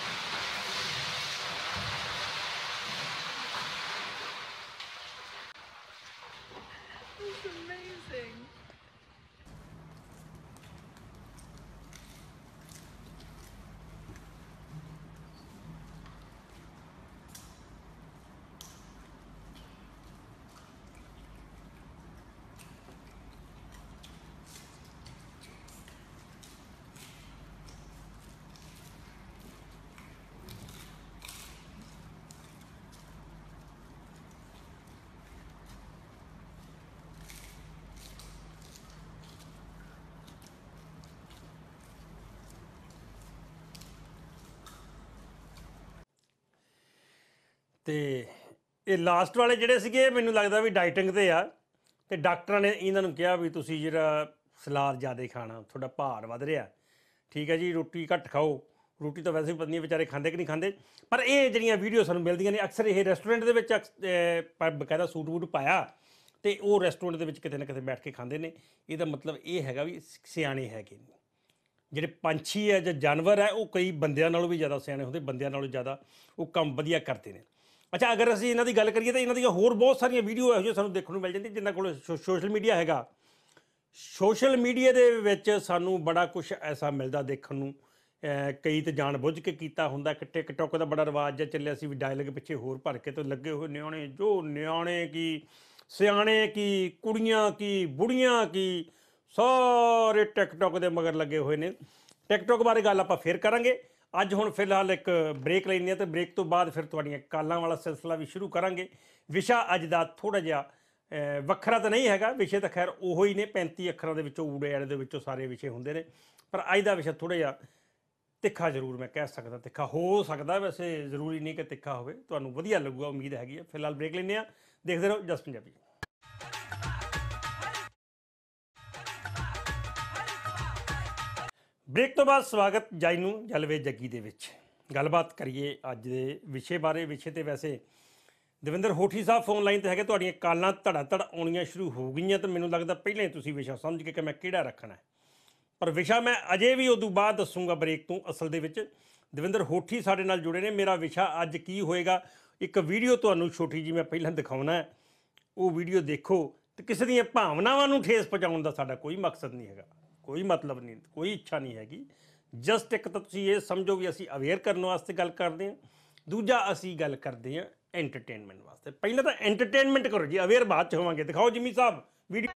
ਤੇ ਇਹ ਲਾਸਟ ਵਾਲੇ ਜਿਹੜੇ ਸੀਗੇ ਮੈਨੂੰ ਲੱਗਦਾ ਵੀ ਡਾਈਟਿੰਗ ਤੇ ਆ, ਤੇ ਡਾਕਟਰਾਂ ਨੇ ਇਹਨਾਂ ਨੂੰ ਕਿਹਾ ਵੀ ਤੁਸੀਂ ਜਿਹੜਾ ਸਲਾਦ ਜ਼ਿਆਦਾ ਖਾਣਾ, ਤੁਹਾਡਾ ਭਾਰ ਵੱਧ ਰਿਹਾ, ਠੀਕ ਹੈ ਜੀ, ਰੋਟੀ ਘੱਟ ਖਾਓ। ਰੋਟੀ ਤਾਂ ਵੈਸੇ ਵੀ ਪਤਾ ਨਹੀਂ ਵਿਚਾਰੇ ਖਾਂਦੇ ਕਿ ਨਹੀਂ ਖਾਂਦੇ, ਪਰ ਇਹ ਜਿਹੜੀਆਂ ਵੀਡੀਓ ਸਾਨੂੰ ਮਿਲਦੀਆਂ ਨੇ ਅਕਸਰ ਇਹ ਰੈਸਟੋਰੈਂਟ ਦੇ ਵਿੱਚ ਬਕਾਇਦਾ ਸੂਟ ਵੂਟ ਪਾਇਆ ਤੇ ਉਹ ਰੈਸਟੋਰੈਂਟ ਦੇ ਵਿੱਚ ਕਿਤੇ ਨਾ ਕਿਤੇ ਬੈਠ ਕੇ ਖਾਂਦੇ ਨੇ। ਇਹਦਾ ਮਤਲਬ ਇਹ ਹੈਗਾ ਵੀ ਸਿਆਣੇ ਹੈਗੇ ਨੇ। ਜਿਹੜੇ ਪੰਛੀ ਹੈ ਜਾਂ ਜਾਨਵਰ ਹੈ ਉਹ ਕਈ ਬੰਦਿਆਂ ਨਾਲੋਂ ਵੀ ਜ਼ਿਆਦਾ ਸਿਆਣੇ ਹੁੰਦੇ, ਬੰਦਿਆਂ ਨਾਲੋਂ ਜ਼ਿਆਦਾ ਉਹ ਕੰਮ ਵਧੀਆ ਕਰਦੇ ਨੇ। ਅੱਛਾ, ਅਗਰ ਅਸੀਂ ਇਹਨਾਂ ਦੀ ਗੱਲ ਕਰੀਏ ਤਾਂ ਇਹਨਾਂ ਦੀਆਂ ਹੋਰ ਬਹੁਤ ਸਾਰੀਆਂ ਵੀਡੀਓ ਇਹੋ ਜਿਹੀਆਂ ਸਾਨੂੰ ਦੇਖਣ ਨੂੰ ਮਿਲ ਜਾਂਦੀਆਂ ਜਿਨ੍ਹਾਂ ਕੋਲ ਸੋਸ਼ਲ ਮੀਡੀਆ ਹੈਗਾ। ਸੋਸ਼ਲ ਮੀਡੀਆ ਦੇ ਵਿੱਚ ਸਾਨੂੰ ਬੜਾ ਕੁਛ ਐਸਾ ਮਿਲਦਾ ਦੇਖਣ ਨੂੰ। ਕਈ ਤਾਂ ਜਾਣ ਬੁੱਝ ਕੇ ਕੀਤਾ ਹੁੰਦਾ। ਕਿ ਟਿਕਟੋਕ ਦਾ ਬੜਾ ਰਿਵਾਜ ਜਿਹਾ ਚੱਲਿਆ ਸੀ ਵੀ ਡਾਇਲੌਗ ਪਿੱਛੇ ਹੋਰ ਭਰ ਕੇ ਤੇ ਲੱਗੇ ਹੋਏ ਨਿਆਣੇ, ਜੋ ਨਿਆਣੇ ਕੀ ਸਿਆਣੇ ਕੀ ਕੁੜੀਆਂ ਕੀ ਬੁੜੀਆਂ ਕੀ ਸਾਰੇ ਟਿਕਟੋਕ ਦੇ ਮਗਰ ਲੱਗੇ ਹੋਏ ਨੇ। ਟਿਕਟੋਕ ਬਾਰੇ ਗੱਲ ਆਪਾਂ ਫਿਰ ਕਰਾਂਗੇ। ਅੱਜ ਹੁਣ ਫਿਲਹਾਲ ਇੱਕ ਬ੍ਰੇਕ ਲੈਂਦੇ ਹਾਂ ਤੇ ਬ੍ਰੇਕ ਤੋਂ ਬਾਅਦ ਫਿਰ ਤੁਹਾਡੀਆਂ ਕਾਲਾਂ ਵਾਲਾ ਸਿਲਸਿਲਾ ਵੀ ਸ਼ੁਰੂ ਕਰਾਂਗੇ। ਵਿਸ਼ਾ ਅੱਜ ਦਾ ਥੋੜ੍ਹਾ ਜਿਹਾ ਵੱਖਰਾ ਤਾਂ ਨਹੀਂ ਹੈਗਾ, ਵਿਸ਼ੇ ਤਾਂ ਖੈਰ ਉਹੋ ਹੀ ਨੇ, 35 ਅੱਖਰਾਂ ਦੇ ਵਿੱਚੋਂ ਊੜੇ ਆੜੇ ਦੇ ਵਿੱਚੋਂ ਸਾਰੇ ਵਿਸ਼ੇ ਹੁੰਦੇ ਨੇ, ਪਰ ਅੱਜ ਦਾ ਵਿਸ਼ਾ ਥੋੜ੍ਹਾ ਜਿਹਾ ਤਿੱਖਾ ਜ਼ਰੂਰ ਮੈਂ ਕਹਿ ਸਕਦਾ, ਤਿੱਖਾ ਹੋ ਸਕਦਾ, ਵੈਸੇ ਜ਼ਰੂਰੀ ਨਹੀਂ ਕਿ ਤਿੱਖਾ ਹੋਵੇ। ਤੁਹਾਨੂੰ ਵਧੀਆ ਲੱਗੂਗਾ, ਉਮੀਦ ਹੈਗੀ ਹੈ। ਫਿਲਹਾਲ ਬ੍ਰੇਕ ਲੈਂਦੇ ਹਾਂ, ਦੇਖਦੇ ਰਹੋ ਜਸ ਪੰਜਾਬੀ। ਬ੍ਰੇਕ ਤੋਂ ਬਾਅਦ ਸਵਾਗਤ ਜਾਈ ਨੂੰ ਜਲਵੇ ਜੱਗੀ ਦੇ ਵਿੱਚ। ਗੱਲਬਾਤ ਕਰੀਏ ਅੱਜ ਦੇ ਵਿਸ਼ੇ ਬਾਰੇ। ਵਿਸ਼ੇ ਤੇ ਵੈਸੇ ਦਵਿੰਦਰ ਹੋਠੀ ਸਾਹਿਬ ਫੋਨ ਲਾਈਨ 'ਤੇ ਹੈਗੇ। ਤੁਹਾਡੀਆਂ ਕਾਲਾਂ ਧੜਾ ਧੜ ਆਉਣੀਆਂ ਸ਼ੁਰੂ ਹੋ ਗਈਆਂ ਤਾਂ ਮੈਨੂੰ ਲੱਗਦਾ ਪਹਿਲਾਂ ਹੀ ਤੁਸੀਂ ਵਿਸ਼ਾ ਸਮਝ ਕੇ ਕਿ ਮੈਂ ਕਿਹੜਾ ਰੱਖਣਾ, ਪਰ ਵਿਸ਼ਾ ਮੈਂ ਅਜੇ ਵੀ ਉਦੋਂ ਬਾਅਦ ਦੱਸੂਗਾ ਬ੍ਰੇਕ ਤੋਂ। ਅਸਲ ਦੇ ਵਿੱਚ ਦਵਿੰਦਰ ਹੋਠੀ ਸਾਡੇ ਨਾਲ ਜੁੜੇ ਨੇ। ਮੇਰਾ ਵਿਸ਼ਾ ਅੱਜ ਕੀ ਹੋਏਗਾ, ਇੱਕ ਵੀਡੀਓ ਤੁਹਾਨੂੰ ਛੋਟੀ ਜੀ ਮੈਂ ਪਹਿਲਾਂ ਦਿਖਾਉਣਾ ਹੈ, ਉਹ ਵੀਡੀਓ ਦੇਖੋ। ਤੇ ਕਿਸੇ ਦੀਆਂ ਭਾਵਨਾਵਾਂ ਨੂੰ ਠੇਸ ਪਹੁੰਚਾਉਣ ਦਾ ਸਾਡਾ ਕੋਈ ਮਕਸਦ ਨਹੀਂ ਹੈਗਾ, ਕੋਈ ਮਤਲਬ ਨਹੀਂ, ਕੋਈ ਇੱਛਾ ਨਹੀਂ ਹੈਗੀ। ਜਸਟ ਇੱਕ ਤਾਂ ਤੁਸੀਂ ਇਹ ਸਮਝੋ ਵੀ ਅਸੀਂ ਅਵੇਅਰ ਕਰਨ ਵਾਸਤੇ ਗੱਲ ਕਰਦੇ ਹਾਂ, ਦੂਜਾ ਅਸੀਂ ਗੱਲ ਕਰਦੇ ਹਾਂ ਐਂਟਰਟੇਨਮੈਂਟ ਵਾਸਤੇ। ਪਹਿਲਾਂ ਤਾਂ ਐਂਟਰਟੇਨਮੈਂਟ ਕਰੋ ਜੀ, ਅਵੇਅਰ ਬਾਅਦ 'ਚ ਹੋਵਾਂਗੇ। ਦਿਖਾਓ ਜਿੰਮੀ ਸਾਹਿਬ ਵੀਡੀਓ।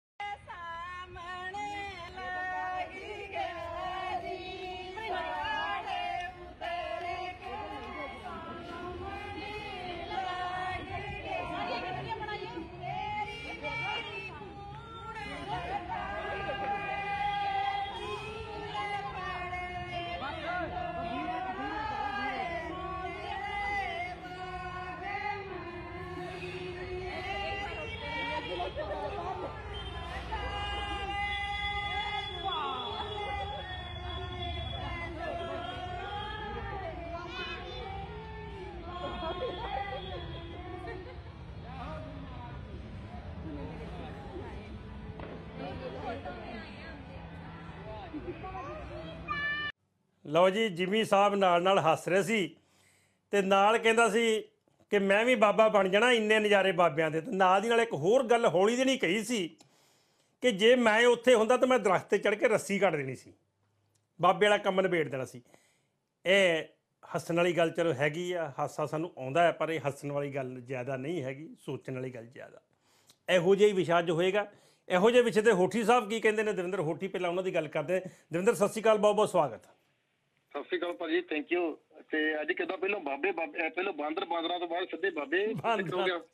ਲਓ ਜੀ, ਜਿਮੀ ਸਾਹਿਬ ਨਾਲ ਹੱਸ ਰਹੇ ਸੀ ਤੇ ਨਾਲ ਕਹਿੰਦਾ ਸੀ ਕਿ ਮੈਂ ਵੀ ਬਾਬਾ ਬਣ ਜਾਣਾ, ਇੰਨੇ ਨਜ਼ਾਰੇ ਬਾਬਿਆਂ ਦੇ। ਤੇ ਨਾਲ ਦੀ ਨਾਲ ਇੱਕ ਹੋਰ ਗੱਲ ਹੌਲੀ ਜਿਹੀ ਕਹੀ ਸੀ ਕਿ ਜੇ ਮੈਂ ਉੱਥੇ ਹੁੰਦਾ ਤਾਂ ਮੈਂ ਦਰਖਤ 'ਤੇ ਚੜ੍ਹ ਕੇ ਰੱਸੀ ਕੱਢ ਦੇਣੀ ਸੀ, ਬਾਬੇ ਵਾਲਾ ਕੰਮ ਨਿਬੇੜ ਦੇਣਾ ਸੀ। ਇਹ ਹੱਸਣ ਵਾਲੀ ਗੱਲ ਚਲੋ ਹੈਗੀ ਆ, ਹਾਸਾ ਸਾਨੂੰ ਆਉਂਦਾ ਹੈ, ਪਰ ਇਹ ਹੱਸਣ ਵਾਲੀ ਗੱਲ ਜ਼ਿਆਦਾ ਨਹੀਂ ਹੈਗੀ, ਸੋਚਣ ਵਾਲੀ ਗੱਲ ਜ਼ਿਆਦਾ। ਇਹੋ ਜਿਹਾ ਹੀ ਵਿਸ਼ਾ ਅੱਜ ਹੋਏਗਾ। ਇਹੋ ਜਿਹੇ ਵਿਸ਼ੇ 'ਤੇ ਹੋਠੀ ਸਾਹਿਬ ਕੀ ਕਹਿੰਦੇ ਨੇ, ਦਵਿੰਦਰ ਹੋਠੀ, ਪਹਿਲਾਂ ਉਹਨਾਂ ਦੀ ਗੱਲ ਕਰਦੇ। ਦਵਿੰਦਰ ਸਤਿ ਸ਼੍ਰੀ ਅਕਾਲ, ਬਹੁਤ ਬਹੁਤ ਸਵਾਗਤ। ਸਤਿ ਸ਼੍ਰੀ ਅਕਾਲ ਭਾਜੀ, ਥੈਂਕ ਯੂ। ਤੇ ਅੱਜ ਕਿੱਦਾਂ ਪਹਿਲਾਂ ਪਹਿਲਾਂ ਬਾਂਦਰਾਂ ਤੋਂ ਬਾਅਦ ਸਿੱਧੇ ਬਾਬੇ ਹੋ ਗਿਆ।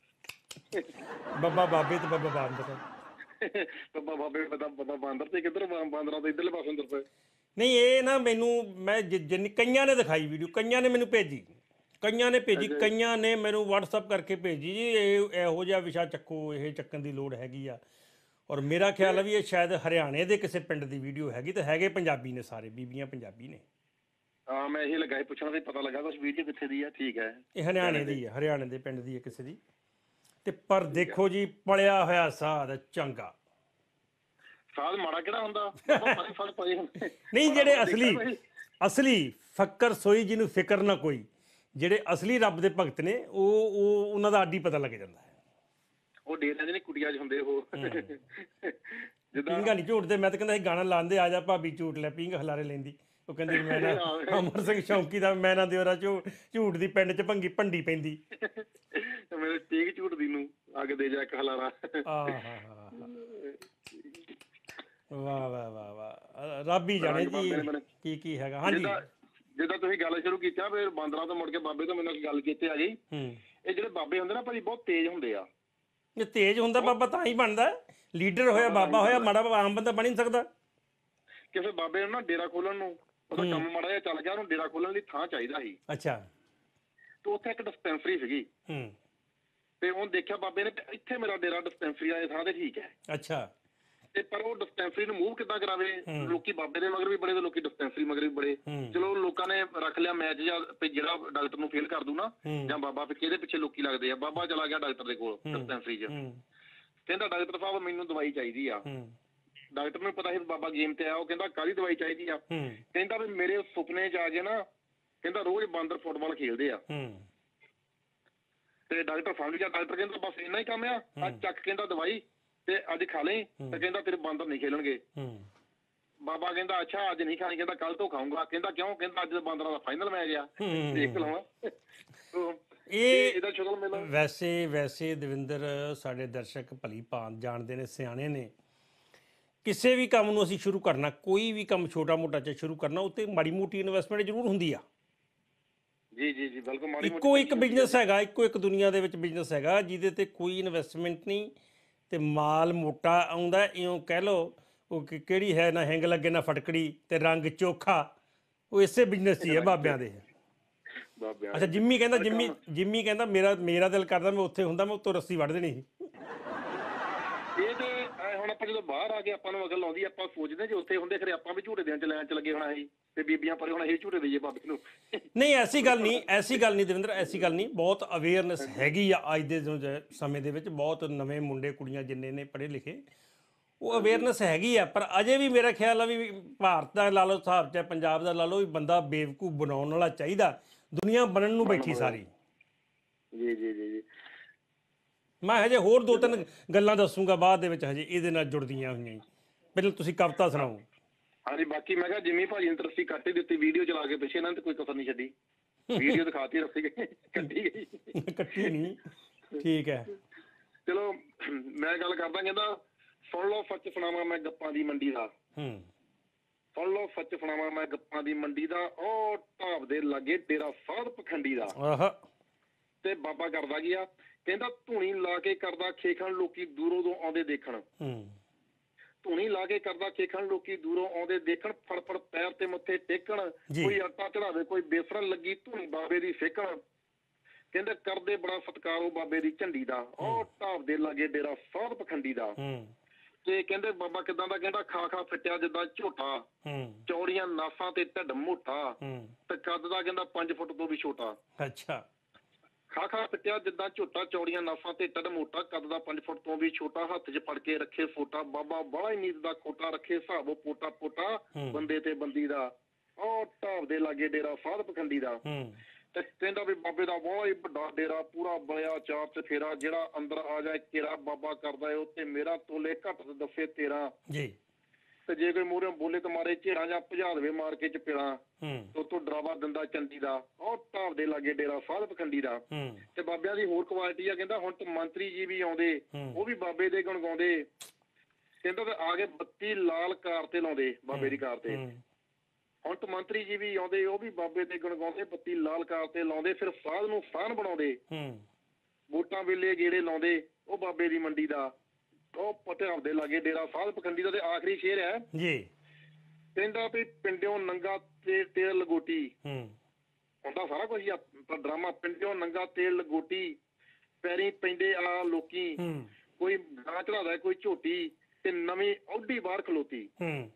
ਬਾਬਾ ਬਾਬੇ ਤੇ ਬਾਬਾ ਬਾਂਦਰ। ਬਾਬੇ ਬਾਬਾ ਬਾਂਦਰ ਤੇ ਕਿੱਧਰ ਬਾਂਦਰਾਂ ਤੋਂ ਇੱਧਰਲੇ ਪਾਸੋਂ ਤੁਰ ਪਏ। ਨਹੀਂ, ਇਹ ਨਾ ਮੈਨੂੰ ਮੈਂ ਜਿੰਨੀ ਕਈਆਂ ਨੇ ਦਿਖਾਈ ਵੀਡੀਓ, ਕਈਆਂ ਨੇ ਮੈਨੂੰ ਭੇਜੀ, ਕਈਆਂ ਨੇ ਮੈਨੂੰ WhatsApp ਕਰਕੇ ਭੇਜੀ ਜੀ, ਇਹ ਇਹੋ ਜਿਹਾ ਵਿਸ਼ਾ ਚੱਕੋ, ਇਹ ਚੱਕਣ ਦੀ ਲੋੜ ਹੈਗੀ ਆ। ਔਰ ਮੇਰਾ ਖਿਆਲ ਹੈ ਵੀ ਇਹ ਸ਼ਾਇਦ ਹਰਿਆਣੇ ਦੇ ਕਿਸੇ ਪਿੰਡ ਦੀ ਵੀਡੀਓ ਹੈਗੀ, ਤੇ ਹੈਗੇ ਪੰਜਾਬੀ ਨੇ, ਸਾਰੇ ਬੀਬੀਆਂ ਪੰਜਾਬੀ ਨੇ। ਹਾਂ, ਮੈਂ ਇਹੀ ਲੱਗਾ ਸੀ ਪੁੱਛਣਾ ਸੀ, ਪਤਾ ਲੱਗਾ ਕੁਛ ਵੀਡੀਓ ਕਿੱਥੇ ਦੀ ਆ। ਠੀਕ ਹੈ, ਇਹ ਹਰਿਆਣੇ ਦੀ ਹੈ, ਹਰਿਆਣੇ ਦੇ ਪਿੰਡ ਦੀ ਹੈ ਕਿਸੇ ਦੀ। ਤੇ ਪਰ ਦੇਖੋ ਜੀ, ਪਲਿਆ ਹੋਇਆ ਸਾਧ ਚੰਗਾ। ਸਾਧ ਮਾੜਾ ਕਿਹੜਾ ਹੁੰਦਾ? ਨਹੀਂ, ਜਿਹੜੇ ਅਸਲੀ ਫੱਕਰ ਸੋਈ ਜਿਹਨੂੰ ਫਿਕਰ ਨਾ ਕੋਈ, ਜਿਹੜੇ ਅਸਲੀ ਰੱਬ ਦੇ ਭਗਤ ਨੇ, ਉਹ ਉਹਨਾਂ ਦਾ ਆਡੀ ਪਤਾ ਲੱਗ ਜਾਂਦਾ ਹੈ। ਉਹ ਡੇਰਿਆਂ ਦੇ ਨੇ ਕੁਟੀਆਂ 'ਚ ਹੁੰਦੇ ਉਹ। ਪੀਂਘਾਂ ਨਹੀਂ ਝੂਟਦੇ। ਮੈਂ ਤਾਂ ਕਹਿੰਦਾ ਸੀ ਗਾਣਾ ਲਾਉਂਦੇ, ਆ ਜਾ ਭਾਬੀ ਝੂਟ ਲੈ, ਪੀਂਘ ਹਲਾਰੇ ਲੈਂਦੀ। ਉਹ ਕਹਿੰਦੀ ਮੈਂ ਨਾ ਅਮਰ ਸਿੰਘ ਸ਼ੌਂਕੀ ਦਾ ਮੈਂ ਨਾ ਦਿਓਰਾ ਝੂਟ ਦੀ ਪਿੰਡ 'ਚ ਭੰਡੀ ਪੈਂਦੀ। ਮੇਰੇ ਟੀਕ ਝੂਟਦੀ ਨੂੰ ਅੱਗ ਦੇ ਜਾ ਇੱਕ ਹਲਾਰਾ। ਵਾਹ ਵਾਹ ਵਾਹ ਵਾਹ, ਰੱਬ ਹੀ ਜਾਣੇ ਜੀ ਕੀ ਹੈਗਾ। ਹਾਂਜੀ, ਜਿੱਦਾਂ ਤੁਸੀਂ ਗੱਲ ਸ਼ੁਰੂ ਕੀਤੀ ਨਾ, ਫਿਰ ਬਾਂਦਰਾਂ ਤੋਂ ਮੁੜ ਕੇ ਬਾਬੇ ਤੋਂ ਮੈਨੂੰ ਗੱਲ ਕੀਤੀ ਆ ਜੀ। ਇਹ ਜਿਹੜੇ ਬਾਬੇ ਹੁੰਦੇ ਨਾ ਭਾਜੀ, ਬਹੁਤ ਤੇਜ਼ ਹੁੰਦੇ ਆ। ਜੇ ਤੇਜ਼ ਹੁੰਦਾ ਬਾਬਾ ਤਾਂ ਹੀ ਬਣਦਾ, ਲੀਡਰ ਹੋਇਆ, ਬਾਬਾ ਹੋਇਆ, ਮਾੜਾ ਆਮ ਬੰਦਾ ਬਣ ਹੀ ਨਹੀਂ ਸਕਦਾ। ਕਿਸੇ ਬਾਬੇ ਨੂੰ ਨਾ ਡੇਰਾ ਖੋਲਣ ਨੂੰ, ਉਹਦਾ ਕੰਮ ਮਾੜਾ ਜਿਹਾ ਚੱਲ ਗਿਆ, ਉਹਨੂੰ ਡੇਰਾ ਖੋਲਣ ਲਈ ਥਾਂ ਚਾਹੀਦਾ ਸੀ। ਅੱਛਾ। ਤੇ ਉੱਥੇ ਇੱਕ ਡਿਸਪੈਂਸਰੀ ਸੀਗੀ ਤੇ ਉਹਨੇ ਦੇਖਿਆ ਬਾਬੇ ਨੇ ਇੱਥੇ ਮੇਰਾ ਡੇਰਾ ਡਿਸਪੈਂਸਰੀ ਵਾਲੇ ਥਾਂ ਤੇ ਠੀਕ ਹੈ। ਅੱਛਾ। ਤੇ ਪਰ ਉਹ ਡਿਸਪੈਂਸਰੀ ਨੂੰ ਮੂਵ ਕਿੱਦਾਂ ਕਰਾਵੇ? ਲੋਕੀ ਬਾਬੇ ਦੇ ਮਗਰ ਵੀ ਬੜੇ ਤੇ ਲੋਕੀ ਡਿਸਪੈਂਸਰੀ ਮਗਰ ਵੀ ਬੜੇ। ਚਲੋ ਲੋਕਾਂ ਨੇ ਰੱਖ ਲਿਆ ਮੈਚ ਜਾਂ ਜਿਹੜਾ ਡਾਕਟਰ ਨੂੰ ਫੇਲ ਕਰ ਦੂ ਨਾ ਜਾਂ ਬਾਬਾ ਕਿਹਦੇ ਪਿੱਛੇ ਲੋਕੀ ਲੱਗਦੇ ਆ। ਬਾਬਾ ਚਲਾ ਗਿਆ ਡਾਕਟਰ ਦੇ ਕੋਲ ਡਿਸਪੈਂਸਰੀ 'ਚ, ਕਹਿੰਦਾ ਡਾਕਟਰ ਸਾਹਿਬ ਮੈਨੂੰ ਦਵਾਈ ਚਾਹੀਦੀ ਆ। ਡਾਕਟਰ ਨੂੰ ਪਤਾ ਸੀ ਬਾਬਾ ਗੇਮ ਤੇ ਆ। ਉਹ ਕਹਿੰਦਾ ਕਾਹਦੀ ਦਵਾਈ ਚਾਹੀਦੀ ਆ? ਕਹਿੰਦਾ ਵੀ ਮੇਰੇ ਸੁਪਨੇ 'ਚ ਆ ਕੇ ਨਾ, ਕਹਿੰਦਾ ਰੋਜ਼ ਬਾਂਦਰ ਫੁੱਟਬਾਲ ਖੇਲਦੇ ਆ। ਤੇ ਡਾਕਟਰ ਸਮਝ ਗਿਆ। ਡਾਕਟਰ ਕਹਿੰਦਾ ਬਸ ਇੰਨਾ ਹੀ ਕੰਮ ਆ, ਅੱਜ ਚੱਕ ਕਹਿੰਦਾ ਦਵਾਈ ਤੇ ਅੱਜ ਖਾ ਲਈ ਤੇ ਕਹਿੰਦਾ ਤੇਰੇ ਬਾਂਦਰ ਨਹੀਂ ਖੇਲਣਗੇ। ਬਾਬਾ ਕਹਿੰਦਾ ਅੱਛਾ ਅੱਜ ਨਹੀਂ ਖਾਣੀ, ਕਹਿੰਦਾ ਕੱਲ ਤੋਂ ਖਾਊਂਗਾ। ਕਹਿੰਦਾ ਕਿਉਂ? ਕਹਿੰਦਾ ਅੱਜ ਬਾਂਦਰਾਂ ਦਾ ਫਾਈਨਲ ਮੈਚ ਆ, ਦੇਖ ਲਵਾਂ। ਇਹ ਇਹਦਾ ਸ਼ੁਕਰ ਵੈਸੇ ਦਵਿੰਦਰ ਸਾਡੇ ਦਰਸ਼ਕ ਭਲੀ ਭਾਂਤ ਜਾਣਦੇ ਨੇ, ਸਿਆਣੇ ਨੇ। ਕਿਸੇ ਵੀ ਕੰਮ ਨੂੰ ਅਸੀਂ ਸ਼ੁਰੂ ਕਰਨਾ, ਕੋਈ ਵੀ ਕੰਮ ਛੋਟਾ ਮੋਟਾ ਚ ਸ਼ੁਰੂ ਕਰਨਾ, ਉੱਤੇ ਮਾੜੀ ਮੋਟੀ ਇਨਵੈਸਟਮੈਂਟ ਜ਼ਰੂਰ ਹੁੰਦੀ ਆ। ਜੀ ਜੀ ਜੀ ਬਿਲਕੁਲ। ਇੱਕੋ ਇੱਕ ਬਿਜ਼ਨਸ ਹੈਗਾ, ਇੱਕੋ ਇੱਕ ਦੁਨੀਆ ਦੇ ਵਿੱਚ ਬਿਜ਼ਨਸ ਹੈਗਾ ਜਿਹਦੇ ਤੇ ਕੋਈ ਇਨਵੈਸਟਮੈਂਟ ਨਹੀਂ ਤੇ ਮਾਲ ਮੋਟਾ ਆਉਂਦਾ। ਇਉਂ ਕਹਿ ਲਓ ਉਹ ਕਿਹੜੀ ਹੈ, ਨਾ ਹਿੰਗ ਲੱਗੇ ਨਾ ਫਟਕੜੀ ਤੇ ਰੰਗ ਚੋਖਾ। ਉਹ ਇਸੇ ਬਿਜ਼ਨਸ 'ਚ ਹੀ ਹੈ ਬਾਬਿਆਂ ਦੇ। ਅੱਛਾ ਜਿੰਮੀ ਕਹਿੰਦਾ ਮੇਰਾ ਦਿਲ ਕਰਦਾ ਮੈਂ ਉੱਥੇ ਹੁੰਦਾ, ਮੈਂ ਉੱਤੋਂ ਰੱਸੀ ਵੱਢ ਦੇਣੀ ਸੀ। ਇਹ ਤੇ ਹੁਣ ਆਪਾਂ ਜਦੋਂ ਬਾਹਰ ਆ ਕੇ ਆਪਾਂ ਨੂੰ ਅਕਲ ਆਉਂਦੀ, ਆਪਾਂ ਸੋਚਦੇ ਜੇ ਉੱਥੇ ਹੁੰਦੇ ਫਿਰ ਆਪਾਂ ਵੀ ਝੂਟੇ ਦੇਣ ਚ ਲੈਣ ਚ ਲੱਗੇ ਹੋਣਾ ਸੀ ਤੇ ਬੀਬੀਆਂ ਪਰ ਹੁਣ ਇਹ ਝੂਟੇ ਦੇਈਏ ਬਾਬੇ ਨੂੰ। ਨਹੀਂ ਐਸੀ ਗੱਲ ਨਹੀਂ ਦਵਿੰਦਰ, ਐਸੀ ਗੱਲ ਨਹੀਂ। ਬਹੁਤ ਅਵੇਅਰਨੈਸ ਹੈਗੀ ਆ ਅੱਜ ਦੇ ਸਮੇਂ ਦੇ ਵਿੱਚ। ਬਹੁਤ ਨਵੇਂ ਮੁੰਡੇ ਕੁੜੀਆਂ ਜਿੰਨੇ ਨੇ ਪੜ੍ਹੇ ਲਿਖੇ, ਉਹ ਅਵੇਅਰਨੈਸ ਹੈਗੀ ਆ। ਪਰ ਅਜੇ ਵੀ ਮੇਰਾ ਖਿਆਲ ਆ ਵੀ ਭਾਰਤ ਦਾ ਲਾ ਲਓ ਹਿਸਾਬ, ਚਾਹੇ ਪੰਜਾਬ ਦਾ ਲਾ ਲਓ, ਵੀ ਬੰਦਾ ਬੇਵਕੂਫ ਬਣਾਉਣ ਵਾਲਾ ਚਾਹੀਦਾ। ਦੁਨੀਆ ਬਣਨ ਨੂੰ ਬੈਠੀ ਸਾਰੀ। ਜੀ ਜੀ ਜੀ ਜੀ। ਮੈਂ ਹਜੇ ਹੋਰ 2-3 ਗੱਲਾਂ ਦੱਸੂਗਾ ਬਾਅਦ ਦੇ ਵਿੱਚ, ਹਜੇ ਇਹਦੇ ਨਾਲ ਜੁੜਦੀਆਂ ਹੋਈਆਂ। ਪਹਿਲਾਂ ਤੁਸੀਂ ਕਵਿਤਾ ਸੁਣਾਓ। ਹਾਂਜੀ ਬਾਕੀ ਮੈਂ ਕਿਹਾ ਜਿੰਮੀ ਭਾਜੀ ਨੇ ਤਰੱਸੀ ਕੱਟ ਹੀ ਦਿੱਤੀ, ਵੀਡੀਓ ਚਲਾ ਕੇ ਪਿੱਛੇ ਇਹਨਾਂ ਨੇ ਕੋਈ ਕਸਰ ਨਹੀਂ ਛੱਡੀ। ਵੀਡੀਓ ਦਿਖਾਤੀ, ਰੱਸੀ ਕੱਟੀ ਗਈ। ਕੱਟੀ ਨਹੀਂ, ਠੀਕ ਹੈ। ਚਲੋ ਮੈਂ ਗੱਲ ਕਰਦਾ, ਕਹਿੰਦਾ ਸੁਣ ਲਓ ਸੱਚ ਸੁਣਾਵਾਂ ਮੈਂ ਗੱਪਾਂ ਦੀ ਮੰਡੀ ਦਾ। ਸੁਣ ਲਓ ਸੱਚ ਸੁਣਾਵਾਂ ਮੈਂ ਗੱਪਾਂ ਦੀ ਮੰਡੀ ਦਾ, ਉਹ ਢਾਬ ਦੇ ਲਾਗੇ ਡੇਰਾ ਸਾਧ ਪਖੰਡੀ ਦਾ। ਤੇ ਬਾਬਾ ਕਰਦਾ ਕੀ ਆ? ਕਹਿੰਦਾ ਧੂਣੀ ਲਾ ਕੇ ਕਰਦਾ ਖੇਖਣ, ਲੋਕੀ ਦੂਰੋਂ ਤੋਂ ਆਉਂਦੇ ਦੇਖਣ। ਧੂਣੀ ਲਾ ਕੇ ਕਰਦਾ ਖੇਖਣ, ਲੋਕੀ ਦੂਰੋਂ ਆਉਂਦੇ ਦੇਖਣ। ਫੜ ਪੈਰ ਤੇ ਮੱਥੇ ਟੇਕਣ, ਕੋਈ ਆਟਾ ਚੜਾਵੇ ਕੋਈ ਬੇਸਣ, ਲੱਗੀ ਧੂਣੀ ਬਾਬੇ ਦੀ ਸੇਕਣ। ਕਹਿੰਦੇ ਕਰਦੇ ਬੜਾ ਸਤਿਕਾਰ ਉਹ ਬਾਬੇ ਦੀ ਝੰਡੀ ਦਾ, ਉਹ ਢਾਬ ਦੇ ਲਾਗੇ ਡੇਰਾ ਸਾਧ ਪਖੰਡੀ ਦਾ। ਤੇ ਕਹਿੰਦੇ ਬਾਬਾ ਕਿੱਦਾਂ ਦਾ? ਕਹਿੰਦਾ ਖਾ ਫਿੱਟਿਆ ਜਿੱਦਾਂ ਝੋਟਾ, ਚੌੜੀਆਂ ਨਾਸਾਂ ਤੇ ਢਿੱਡ ਮੋਟਾ, ਤੇ ਕੱਦ ਦਾ ਕਹਿੰਦਾ 5 ਫੁੱਟ ਤੋਂ ਵੀ ਛੋਟਾ। ਅੱਛਾ। ਖਾ ਫਿੱਟਿਆ ਜਿੱਦਾਂ ਝੋਟਾ, ਚੌੜੀਆਂ ਨਾਸਾਂ ਤੇ ਢਿੱਡ ਮੋਟਾ, ਕੱਦ ਦਾ 5 ਫੁੱਟ ਤੋਂ ਵੀ ਛੋਟਾ, ਹੱਥ 'ਚ ਫੜ ਕੇ ਰੱਖੇ ਫੋਟਾ। ਬਾਬਾ ਬਾਹਲਾ ਹੀ ਨੀਤ ਦਾ ਖੋਟਾ, ਰੱਖੇ ਹਿਸਾਬ ਪੋਟਾ ਪੋਟਾ ਬੰਦੇ ਤੇ ਬੰਦੀ ਦਾ, ਉਹ ਢਾਬ ਦੇ ਲਾਗੇ ਡੇਰਾ ਸਾਧ ਪਖੰਡੀ ਦਾ। ਤੇ ਕਹਿੰਦਾ ਵੀ ਬਾਬੇ ਦਾ ਬਹੁਤ ਹੀ ਵੱਡਾ ਡੇਰਾ, ਪੂਰਾ ਬਲਿਆ ਚਾਰ ਚਫੇਰਾ, ਜਿਹੜਾ ਅੰਦਰ ਆ ਜਾਏ ਕੇਰਾ ਬਾਬਾ ਕਰਦਾ ਉਹ ਤੇ ਮੇਰਾ, ਤੋਲੇ ਘੱਟ ਤੇ ਦੱਸੇ 13 ਜੀ। ਤੇ ਜੇ ਕੋਈ ਮੂਹਰੇ ਬੋਲੇ ਤੇ ਮਾਰੇ ਝੇੜਾ ਜਾਂ ਭਜਾ ਦੇਵੇ ਮਾਰ ਕੇ ਚਪੇੜਾ, ਤੇ ਉਤੋਂ ਡਰਾਵਾ ਦਿੰਦਾ ਚੰਡੀ ਦਾ, ਉਹ ਢਾਬ ਦੇ ਲਾਗੇ ਡੇਰਾ ਸਾਧ ਪਖੰਡੀ ਦਾ। ਤੇ ਬਾਬਿਆਂ ਦੀ ਹੋਰ ਕੁਆਲਿਟੀ ਆ, ਕਹਿੰਦਾ ਹੁਣ ਤੇ ਮੰਤਰੀ ਜੀ ਵੀ ਆਉਂਦੇ, ਉਹ ਵੀ ਬਾਬੇ ਦੇ ਗੁਣ ਗਾਉਂਦੇ। ਕਹਿੰਦਾ ਤੇ ਆ ਕੇ 32 ਲਾਲ ਕਾਰ ਤੇ ਲਾਉਂਦੇ ਬਾਬੇ ਦੀ ਕਾਰ ਤੇ। ਹੁਣ ਤਾਂ ਮੰਤਰੀ ਜੀ ਵੀ ਆਉਂਦੇ, ਉਹ ਵੀ ਬਾਬੇ ਦੇ ਗੁਣ ਗਾਉਂਦੇ, 32 ਲਾਲ ਕਾਰ ਤੇ ਲਾਉਂਦੇ। ਫਿਰ ਸਾਧ ਨੂੰ ਸਾਨ ਬਣਾਉਂਦੇ, ਵੋਟਾਂ ਵੇਲੇ ਗੇੜੇ ਲਾਉਂਦੇ, ਉਹ ਬਾਬੇ ਦੀ ਮੰਡੀ ਦਾ, ਉਹ ਪਟਿਆਲੇ ਦੇ ਲਾਗੇ ਡੇਰਾ ਸਾਧ ਪਖੰਡੀ ਦਾ। ਤੇ ਆਖਰੀ ਸ਼ੇਰ ਹੈ ਜੀ, ਕਹਿੰਦਾ ਵੀ ਪਿੰਡਿਓਂ ਨੰਗਾ ਤੇਲ ਲਗੋਟੀ, ਹੁੰਦਾ ਸਾਰਾ ਕੁਝ ਡਰਾਮਾ। ਪਿੰਡਿਓਂ ਨੰਗਾ ਤੇਲ ਲਗੋਟੀ, ਪੈਰੀ ਪੈਂਦੇ ਆ ਲੋਕੀ, ਕੋਈ ਗਾਂ ਚੜਾਦਾ ਕੋਈ ਝੋਟੀ, ਤੇ ਨਵੀਂ ਔਢੀ ਬਾਹਰ ਖਲੋਤੀ।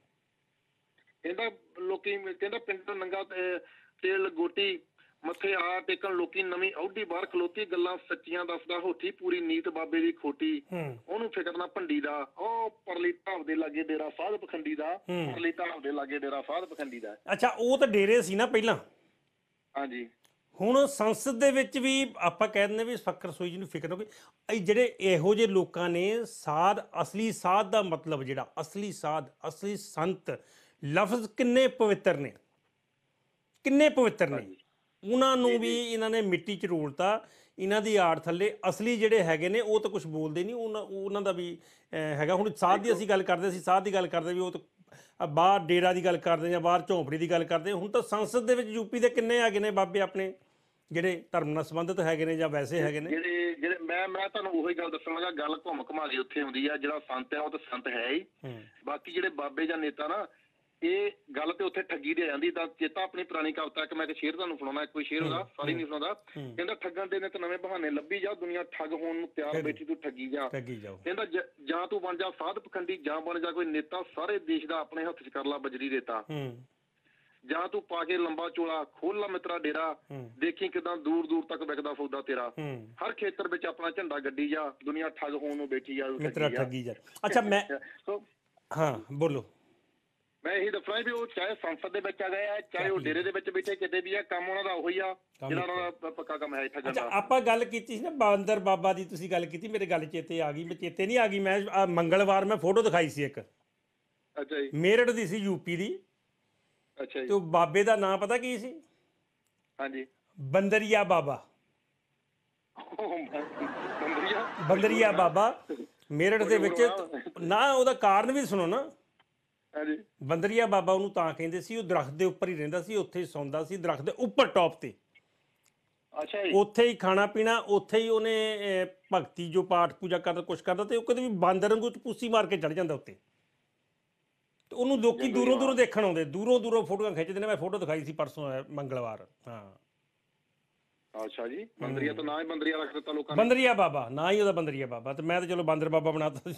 ਕਹਿੰਦਾ ਲੋਕੀ, ਕਹਿੰਦਾ ਪਿੰਡੋਂ ਨੰਗਾ ਤੇਲ ਲਗੋਟੀ, ਮੱਥੇ ਆ ਟੇਕਣ ਲੋਕੀ, ਨਵੀਂ ਔਢੀ ਬਾਹਰ ਖਲੋਤੀ, ਗੱਲਾਂ ਸੱਚੀਆਂ ਦੱਸਦਾ ਹੋਠੀ, ਪੂਰੀ ਨੀਤ ਬਾਬੇ ਦੀ ਖੋਟੀ, ਉਹਨੂੰ ਫਿਕਰ ਨਾ ਭੰਡੀ ਦਾ, ਉਹ ਪਰਲੀ ਢਾਬ ਦੇ ਲਾਗੇ ਡੇਰਾ ਸਾਧ ਪਖੰਡੀ ਦਾ, ਪਰਲੀ ਢਾਬ ਦੇ ਲਾਗੇ ਡੇਰਾ ਸਾਧ ਪਖੰਡੀ ਦਾ। ਅੱਛਾ ਉਹ ਤਾਂ ਡੇਰੇ ਸੀ ਨਾ ਪਹਿਲਾਂ। ਹਾਂਜੀ। ਹੁਣ ਸੰਸਦ ਦੇ ਵਿੱਚ ਵੀ ਆਪਾਂ ਕਹਿ ਦਿੰਦੇ ਵੀ ਫੱਕਰ ਸੋਈ ਜੀ ਨੂੰ ਫਿਕਰ ਹੋ ਗਈ। ਜਿਹੜੇ ਇਹੋ ਜਿਹੇ ਲੋਕਾਂ ਨੇ ਸਾਧ, ਅਸਲੀ ਸਾਧ ਦਾ ਮਤਲਬ ਜਿਹੜਾ ਅਸਲੀ ਸਾਧ, ਅਸਲੀ ਸੰਤ ਲਫ਼ਜ਼ ਕਿੰਨੇ ਪਵਿੱਤਰ ਨੇ, ਕਿੰਨੇ ਪਵਿੱਤਰ ਨੇ। ਉਹਨਾਂ ਨੂੰ ਵੀ ਇਹਨਾਂ ਨੇ ਮਿੱਟੀ 'ਚ ਰੋਲਤਾ। ਇਹਨਾਂ ਦੀ ਆੜ ਥੱਲੇ ਅਸਲੀ ਜਿਹੜੇ ਹੈਗੇ ਨੇ ਉਹ ਤਾਂ ਕੁਝ ਬੋਲਦੇ ਨਹੀਂ। ਉਹਨਾਂ ਦਾ ਵੀ ਹੈਗਾ। ਹੁਣ ਸਾਧ ਦੀ ਅਸੀਂ ਗੱਲ ਕਰਦੇ ਸੀ, ਸਾਧ ਦੀ ਗੱਲ ਕਰਦੇ ਵੀ ਉਹ ਤਾਂ ਬਾਹਰ ਡੇਰਾ ਦੀ ਗੱਲ ਕਰਦੇ ਜਾਂ ਬਾਹਰ ਝੌਂਪੜੀ ਦੀ ਗੱਲ ਕਰਦੇ। ਹੁਣ ਤਾਂ ਸੰਸਦ ਦੇ ਵਿੱਚ ਯੂਪੀ ਦੇ ਕਿੰਨੇ ਹੈਗੇ ਨੇ ਬਾਬੇ ਆਪਣੇ ਜਿਹੜੇ ਧਰਮ ਨਾਲ ਸੰਬੰਧਿਤ ਹੈਗੇ ਨੇ ਜਾਂ ਵੈਸੇ ਹੈਗੇ ਨੇ। ਜਿਹੜੇ ਮੈਂ ਤੁਹਾਨੂੰ ਉਹੀ ਗੱਲ ਦੱਸਣ ਲੱਗਾ, ਗੱਲ ਘੁੰਮ ਘੁਮਾ ਕੇ ਉੱਥੇ ਆਉਂਦੀ ਆ। ਜਿਹੜਾ ਸੰਤ ਹੈ ਉਹ ਤਾਂ ਸੰਤ ਹੈ ਹੀ, ਬਾਕੀ ਜਿਹੜੇ ਬਾਬੇ ਜਾਂ ਨੇਤਾ ਨਾ ਇਹ ਗੱਲ ਤੇ ਉੱਥੇ ਠੱਗੀ ਦੀ ਆ ਜਾਂਦੀ। ਤਾਂ ਚੇਤਾ ਆਪਣੀ ਪੁਰਾਣੀ ਕਵਿਤਾ ਇੱਕ ਮੈਂ ਇੱਕ ਸ਼ੇਰ ਤੁਹਾਨੂੰ ਸੁਣਾਉਣਾ, ਕੋਈ ਸ਼ੇਰ ਉਹਦਾ ਸਾਰੀ ਨਹੀਂ ਸੁਣਾਉਂਦਾ। ਕਹਿੰਦਾ ਠੱਗਾਂ ਦੇ ਨੇ ਤੇ ਨਵੇਂ ਬਹਾਨੇ ਲੱਭੀ ਜਾ, ਦੁਨੀਆ ਠੱਗ ਹੋਣ ਨੂੰ ਤਿਆਰ ਬੈਠੀ, ਤੂੰ ਠੱਗੀ ਜਾ। ਕਹਿੰਦਾ ਜਾਂ ਤੂੰ ਬਣ ਜਾ ਸਾਧ ਪਖੰਡੀ, ਜਾਂ ਬਣ ਜਾ ਕੋਈ ਨੇਤਾ, ਸਾਰੇ ਦੇਸ਼ ਦਾ ਆਪਣੇ ਹੱਥ 'ਚ ਕਰ ਲਾ ਬਜਰੀ ਰੇਤਾ। ਜਾਂ ਤੂੰ ਪਾ ਕੇ ਲੰਬਾ ਚੋਲਾ, ਖੋਲ ਲਾ ਮਿੱਤਰਾ ਡੇਰਾ, ਦੇਖੀ ਕਿਦਾਂ ਦੂਰ ਦੂਰ ਤੱਕ ਵਿਕਦਾ ਸੌਦਾ ਤੇਰਾ। ਹਰ ਖੇਤਰ ਵਿੱਚ ਆਪਣਾ ਝੰਡਾ ਗੱਡੀ ਜਾ, ਦੁਨੀਆ ਠੱਗ ਹੋਣ ਨੂੰ ਬੈਠੀ ਜਾ, ਮਿੱਤਰਾ ਠੱਗੀ ਜਾ। ਅੱਛਾ ਮੈਂ ਹਾਂ ਬੋਲੋ। ਮੈਂ ਇਹੀ ਦੱਸਣਾ ਵੀ ਉਹ ਚਾਹੇ ਸੰਸਦ ਦੇ ਵਿੱਚ ਆ ਗਏ ਆ, ਚਾਹੇ ਉਹ ਡੇਰੇ ਦੇ ਵਿੱਚ ਬੈਠੇ ਕਿਤੇ ਵੀ ਆ, ਕੰਮ ਉਹਨਾਂ ਦਾ ਉਹੀ ਆ ਜਿਹੜਾ ਉਹਨਾਂ ਦਾ ਪੱਕਾ ਕੰਮ ਹੈ ਠੱਗਾਂ ਦਾ। ਆਪਾਂ ਗੱਲ ਕੀਤੀ ਸੀ ਨਾ ਬਾਂਦਰ ਬਾਬਾ ਦੀ, ਤੁਸੀਂ ਗੱਲ ਕੀਤੀ, ਮੇਰੇ ਗੱਲ ਚੇਤੇ ਆ ਗਈ। ਮੈਂ ਚੇਤੇ ਨਹੀਂ ਆ ਗਈ, ਮੈਂ ਮੰਗਲਵਾਰ ਮੈਂ ਫੋਟੋ ਦਿਖਾਈ ਸੀ ਇੱਕ। ਅੱਛਾ ਜੀ। ਮੇਰਠ ਦੀ ਸੀ, ਯੂਪੀ ਦੀ। ਅੱਛਾ ਜੀ। ਤੇ ਉਹ ਬਾਬੇ ਦਾ ਨਾਂ ਪਤਾ ਕੀ ਸੀ? ਹਾਂਜੀ। ਬੰਦਰੀਆ ਬਾਬਾ। ਬੰਦਰੀਆ ਬੰਦਰੀਆ ਬਾਬਾ ਮੇਰਠ ਦੇ ਵਿੱਚ ਨਾ। ਉਹਦਾ ਕਾਰਨ ਵੀ ਸੁਣੋ ਨਾ। ਹਾਂਜੀ। ਬੰਦਰੀਆ ਬਾਬਾ ਉਹਨੂੰ ਤਾਂ ਕਹਿੰਦੇ ਸੀ, ਉਹ ਦਰਖਤ ਦੇ ਉੱਪਰ ਹੀ ਰਹਿੰਦਾ ਸੀ, ਉੱਥੇ ਹੀ ਸੌਂਦਾ ਸੀ, ਦਰਖਤ ਦੇ ਉੱਪਰ ਟੌਪ ਤੇ। ਅੱਛਾ ਜੀ। ਉੱਥੇ ਹੀ ਖਾਣਾ ਪੀਣਾ, ਉੱਥੇ ਹੀ ਉਹਨੇ ਭਗਤੀ ਜੋ ਪਾਠ ਪੂਜਾ ਕਰਦਾ ਕੁਛ ਕਰਦਾ। ਤੇ ਉਹ ਕਦੇ ਵੀ ਬਾਂਦਰ ਵਾਂਗੂ ਪੂਸੀ ਮਾਰ ਕੇ ਚੜ ਜਾਂਦਾ ਉੱਤੇ। ਤੇ ਉਹਨੂੰ ਲੋਕੀ ਦੂਰੋਂ ਦੂਰੋਂ ਦੇਖਣ ਆਉਂਦੇ, ਦੂਰੋਂ ਦੂਰੋਂ ਫੋਟੋਆਂ ਖਿੱਚਦੇ ਨੇ। ਮੈਂ ਫੋਟੋ ਦਿਖਾਈ ਸੀ ਪਰਸੋਂ ਮੰਗਲਵਾਰ। ਹਾਂ। ਅੱਛਾ ਜੀ। ਬੰਦਰੀਆ ਤਾਂ ਨਾ ਹੀ ਬੰਦਰੀਆ ਰੱਖ ਦਿੱਤਾ ਲੋਕਾਂ ਨੇ। ਬੰਦਰੀਆ ਬਾਬਾ ਨਾ ਹੀ ਉਹਦਾ, ਬੰਦਰੀਆ ਬਾਬਾ। ਤੇ ਮੈਂ ਤਾਂ ਚਲੋ ਬਾਂਦਰ ਬਾਬਾ ਬਣਾਤਾ।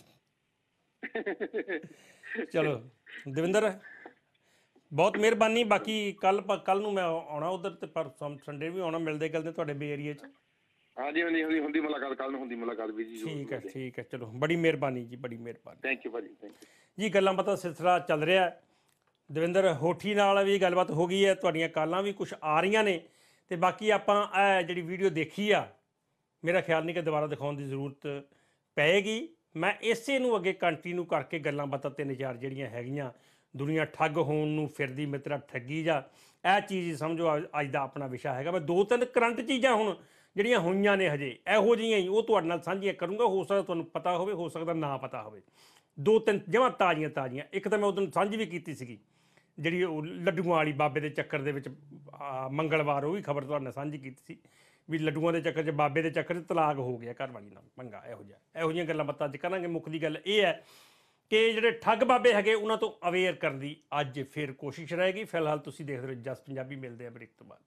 ਚਲੋ ਦਵਿੰਦਰ ਬਹੁਤ ਮਿਹਰਬਾਨੀ। ਬਾਕੀ ਕੱਲ ਨੂੰ ਮੈਂ ਆਉਣਾ ਉੱਧਰ, ਤੇ ਪਰ ਸੰਡੇ ਵੀ ਆਉਣਾ, ਮਿਲਦੇ ਗਿਲਦੇ ਤੁਹਾਡੇ ਬੇ ਏਰੀਏ 'ਚ। ਹਾਂਜੀ ਹਾਂਜੀ ਹੁੰਦੀ ਮੁਲਾਕਾਤ, ਕੱਲ ਨੂੰ ਹੁੰਦੀ ਮੁਲਾਕਾਤ ਵੀ ਜੀ। ਠੀਕ ਹੈ ਠੀਕ ਹੈ, ਚਲੋ ਬੜੀ ਮਿਹਰਬਾਨੀ ਜੀ, ਬੜੀ ਮਿਹਰਬਾਨੀ। ਥੈਂਕ ਯੂ ਭਾਜੀ, ਥੈਂਕ ਯੂ ਜੀ। ਗੱਲਾਂ ਬਾਤਾਂ ਸਿਲਸਿਲਾ ਚੱਲ ਰਿਹਾ। ਦਵਿੰਦਰ ਹੋਠੀ ਨਾਲ ਵੀ ਗੱਲਬਾਤ ਹੋ ਗਈ ਹੈ, ਤੁਹਾਡੀਆਂ ਕਾਲਾਂ ਵੀ ਕੁਛ ਆ ਰਹੀਆਂ ਨੇ। ਤੇ ਬਾਕੀ ਆਪਾਂ ਇਹ ਜਿਹੜੀ ਵੀਡੀਓ ਦੇਖੀ ਆ, ਮੇਰਾ ਖਿਆਲ ਨਹੀਂ ਕਿ ਦੁਬਾਰਾ ਦਿਖਾਉਣ ਦੀ ਜ਼ਰੂਰਤ ਪਏਗੀ। ਮੈਂ ਇਸੇ ਨੂੰ ਅੱਗੇ ਕੰਟੀਨਿਊ ਕਰਕੇ ਗੱਲਾਂ ਬਾਤਾਂ 3-4 ਜਿਹੜੀਆਂ ਹੈਗੀਆਂ, ਦੁਨੀਆ ਠੱਗ ਹੋਣ ਨੂੰ ਫਿਰਦੀ ਮਿੱਤਰਾ ਠੱਗੀ ਜਾ, ਇਹ ਚੀਜ਼ ਸਮਝੋ ਅੱਜ ਦਾ ਆਪਣਾ ਵਿਸ਼ਾ ਹੈਗਾ। ਮੈਂ 2-3 ਕਰੰਟ ਚੀਜ਼ਾਂ ਹੁਣ ਜਿਹੜੀਆਂ ਹੋਈਆਂ ਨੇ ਹਜੇ ਇਹੋ ਜਿਹੀਆਂ ਹੀ, ਉਹ ਤੁਹਾਡੇ ਨਾਲ ਸਾਂਝੀਆਂ ਕਰੂੰਗਾ। ਹੋ ਸਕਦਾ ਤੁਹਾਨੂੰ ਪਤਾ ਹੋਵੇ, ਹੋ ਸਕਦਾ ਨਾ ਪਤਾ ਹੋਵੇ। 2-3 ਜਮਾਂ ਤਾਜ਼ੀਆਂ। ਇੱਕ ਤਾਂ ਮੈਂ ਉਦੋਂ ਸਾਂਝੀ ਵੀ ਕੀਤੀ ਸੀਗੀ, ਜਿਹੜੀ ਉਹ ਲੱਡੂਆਂ ਵਾਲੀ ਬਾਬੇ ਦੇ ਚੱਕਰ ਦੇ ਵਿੱਚ ਮੰਗਲਵਾਰ, ਉਹ ਵੀ ਖਬਰ ਤੁਹਾਡੇ ਨਾਲ ਸਾਂਝੀ ਕੀਤੀ ਸੀ ਵੀ ਲੱਡੂਆਂ ਦੇ ਚੱਕਰ 'ਚ, ਬਾਬੇ ਦੇ ਚੱਕਰ 'ਚ ਤਲਾਕ ਹੋ ਗਿਆ ਘਰ ਵਾਲੀ ਨਾਲ ਪੰਗਾ। ਇਹੋ ਜਿਹੀਆਂ ਗੱਲਾਂ ਬਾਤਾਂ ਅੱਜ ਕਰਾਂਗੇ। ਮੁੱਖ ਦੀ ਗੱਲ ਇਹ ਹੈ ਕਿ ਜਿਹੜੇ ਠੱਗ ਬਾਬੇ ਹੈਗੇ ਉਹਨਾਂ ਤੋਂ ਅਵੇਅਰ ਕਰਨ ਦੀ ਅੱਜ ਫਿਰ ਕੋਸ਼ਿਸ਼ ਰਹੇਗੀ। ਫਿਲਹਾਲ ਤੁਸੀਂ ਦੇਖਦੇ ਰਹੋ ਜਸ ਪੰਜਾਬੀ। ਮਿਲਦੇ ਆ ਬ੍ਰੇਕ ਤੋਂ ਬਾਅਦ।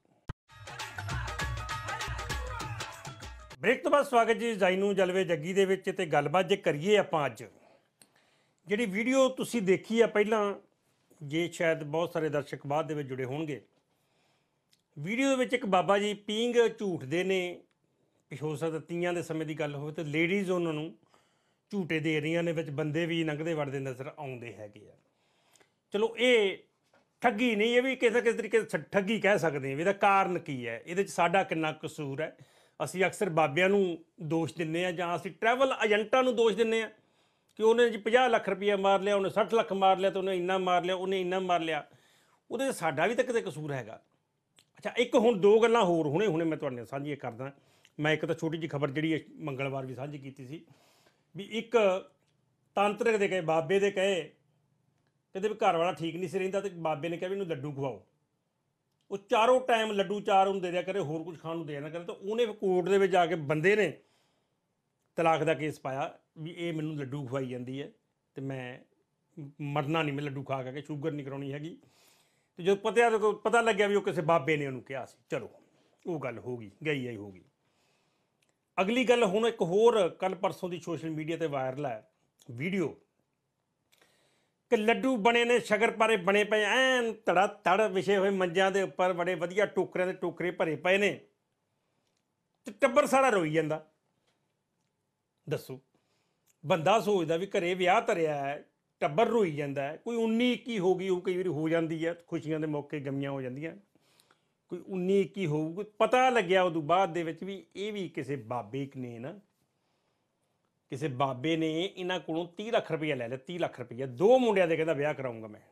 ਬ੍ਰੇਕ ਤੋਂ ਬਾਅਦ ਸਵਾਗਤ ਜੀ ਜਾਈਨੂੰ ਜਲਵੇ ਜੱਗੀ ਦੇ ਵਿੱਚ। ਤੇ ਗੱਲਬਾਤ ਜੇ ਕਰੀਏ ਆਪਾਂ ਅੱਜ, ਜਿਹੜੀ ਵੀਡੀਓ ਤੁਸੀਂ ਦੇਖੀ ਆ ਪਹਿਲਾਂ, ਜੇ ਸ਼ਾਇਦ ਬਹੁਤ ਸਾਰੇ ਦਰਸ਼ਕ ਬਾਅਦ ਦੇ ਵਿੱਚ ਜੁੜੇ ਹੋਣਗੇ, ਵੀਡੀਓ ਦੇ ਵਿੱਚ ਇੱਕ ਬਾਬਾ ਜੀ ਪੀਂਘ ਝੂਟਦੇ ਨੇ। ਹੋ ਸਕਦਾ ਤੀਆਂ ਦੇ ਸਮੇਂ ਦੀ ਗੱਲ ਹੋਵੇ, ਤੇ ਲੇਡੀਜ਼ ਉਹਨਾਂ ਨੂੰ ਝੂਟੇ ਦੇ ਰਹੀਆਂ ਨੇ, ਵਿੱਚ ਬੰਦੇ ਵੀ ਲੰਘਦੇ ਵੜਦੇ ਨਜ਼ਰ ਆਉਂਦੇ ਹੈਗੇ ਆ। ਚਲੋ ਇਹ ਠੱਗੀ ਨਹੀਂ, ਇਹ ਵੀ ਕਿਸੇ ਤਰੀਕੇ ਠੱਗੀ ਕਹਿ ਸਕਦੇ ਹਾਂ। ਵੀ ਇਹਦਾ ਕਾਰਨ ਕੀ ਹੈ, ਇਹਦੇ 'ਚ ਸਾਡਾ ਕਿੰਨਾ ਕਸੂਰ ਹੈ। ਅਸੀਂ ਅਕਸਰ ਬਾਬਿਆਂ ਨੂੰ ਦੋਸ਼ ਦਿੰਦੇ ਹਾਂ, ਜਾਂ ਅਸੀਂ ਟਰੈਵਲ ਏਜੰਟਾਂ ਨੂੰ ਦੋਸ਼ ਦਿੰਦੇ ਹਾਂ ਕਿ ਉਹਨੇ ਜੀ 50 ਲੱਖ ਰੁਪਈਆ ਮਾਰ ਲਿਆ, ਉਹਨੇ 60 ਲੱਖ ਮਾਰ ਲਿਆ, ਤੇ ਉਹਨੇ ਇੰਨਾ ਮਾਰ ਲਿਆ, ਉਹਨੇ ਇੰਨਾ ਮਾਰ ਲਿਆ। ਉਹਦੇ 'ਚ ਸਾਡਾ ਵੀ ਤਾਂ ਕਿਤੇ ਕਸੂਰ ਹੈਗਾ। ਅੱਛਾ, ਇੱਕ ਹੁਣ 2 ਗੱਲਾਂ ਹੋਰ ਹੁਣੇ ਮੈਂ ਤੁਹਾਡੇ ਨਾਲ ਸਾਂਝੀਆਂ ਕਰਦਾ। ਮੈਂ ਇੱਕ ਤਾਂ ਛੋਟੀ ਜਿਹੀ ਖਬਰ ਜਿਹੜੀ ਮੰਗਲਵਾਰ ਵੀ ਸਾਂਝੀ ਕੀਤੀ ਸੀ ਵੀ ਇੱਕ ਤਾਂਤਰਿਕ ਦੇ ਕਹੇ, ਬਾਬੇ ਦੇ ਕਹੇ, ਕਹਿੰਦੇ ਵੀ ਘਰ ਵਾਲਾ ਠੀਕ ਨਹੀਂ ਸੀ ਰਹਿੰਦਾ, ਤੇ ਬਾਬੇ ਨੇ ਕਿਹਾ ਵੀ ਇਹਨੂੰ ਲੱਡੂ ਖਵਾਓ। ਉਹ ਚਾਰੋਂ ਟਾਈਮ ਲੱਡੂ ਉਹਨੂੰ ਦੇ ਦਿਆ ਕਰੇ, ਹੋਰ ਕੁਝ ਖਾਣ ਨੂੰ ਦੇ ਨਾ ਕਰੇ। ਤਾਂ ਉਹਨੇ ਕੋਰਟ ਦੇ ਵਿੱਚ ਜਾ ਕੇ ਬੰਦੇ ਨੇ ਤਲਾਕ ਦਾ ਕੇਸ ਪਾਇਆ ਵੀ ਇਹ ਮੈਨੂੰ ਲੱਡੂ ਖਵਾਈ ਜਾਂਦੀ ਹੈ, ਤੇ ਮੈਂ ਮਰਨਾ ਨਹੀਂ, ਮੈਂ ਲੱਡੂ ਖਾ ਕੇ ਸ਼ੂਗਰ ਨਹੀਂ ਕਰਾਉਣੀ ਹੈਗੀ। ਤੇ ਜਦੋਂ ਪਤਾ ਲੱਗਿਆ ਵੀ ਉਹ ਕਿਸੇ ਬਾਬੇ ਨੇ ਉਹਨੂੰ ਕਿਹਾ ਸੀ। ਚਲੋ ਉਹ ਗੱਲ ਹੋ ਗਈ, ਗਈ ਹੋ ਗਈ। ਅਗਲੀ ਗੱਲ ਹੁਣ ਇੱਕ ਹੋਰ ਕੱਲ ਪਰਸੋਂ ਦੀ ਸੋਸ਼ਲ ਮੀਡੀਆ 'ਤੇ ਵਾਇਰਲ ਹੈ ਵੀਡੀਓ ਕਿ ਲੱਡੂ ਬਣੇ ਨੇ, ਸ਼ਕਰਪਾਰੇ ਬਣੇ ਪਏ ਐਨ ਧੜਾ ਧੜ ਵਿਛੇ ਹੋਏ ਮੰਜਿਆਂ ਦੇ ਉੱਪਰ, ਬੜੇ ਵਧੀਆ ਟੋਕਰਿਆਂ ਦੇ ਟੋਕਰੇ ਭਰੇ ਪਏ ਨੇ, ਤੇ ਟੱਬਰ ਸਾਰਾ ਰੋਈ ਜਾਂਦਾ। ਦੱਸੋ, ਬੰਦਾ ਸੋਚਦਾ ਵੀ ਘਰੇ ਵਿਆਹ ਧਰਿਆ ਹੈ, ਟੱਬਰ ਰੋਈ ਜਾਂਦਾ ਹੈ। ਕੋਈ 19-21 ਹੋ ਗਈ, ਉਹ ਕਈ ਵਾਰੀ ਹੋ ਜਾਂਦੀ ਹੈ, ਖੁਸ਼ੀਆਂ ਦੇ ਮੌਕੇ ਗਮੀਆਂ ਹੋ ਜਾਂਦੀਆਂ। ਕੋਈ 19-21 ਹੋਊ, ਪਤਾ ਲੱਗਿਆ ਉਦੋਂ ਬਾਅਦ ਦੇ ਵਿੱਚ ਵੀ ਇਹ ਵੀ ਕਿਸੇ ਬਾਬੇ ਨੇ ਨਾ, ਕਿਸੇ ਬਾਬੇ ਨੇ ਇਹਨਾਂ ਕੋਲੋਂ 30 ਲੱਖ ਰੁਪਈਆ ਲੈ ਲਿਆ। 30 ਲੱਖ ਰੁਪਈਆ 2 ਮੁੰਡਿਆਂ ਦੇ ਕਹਿੰਦਾ ਵਿਆਹ ਕਰਾਊਂਗਾ ਮੈਂ,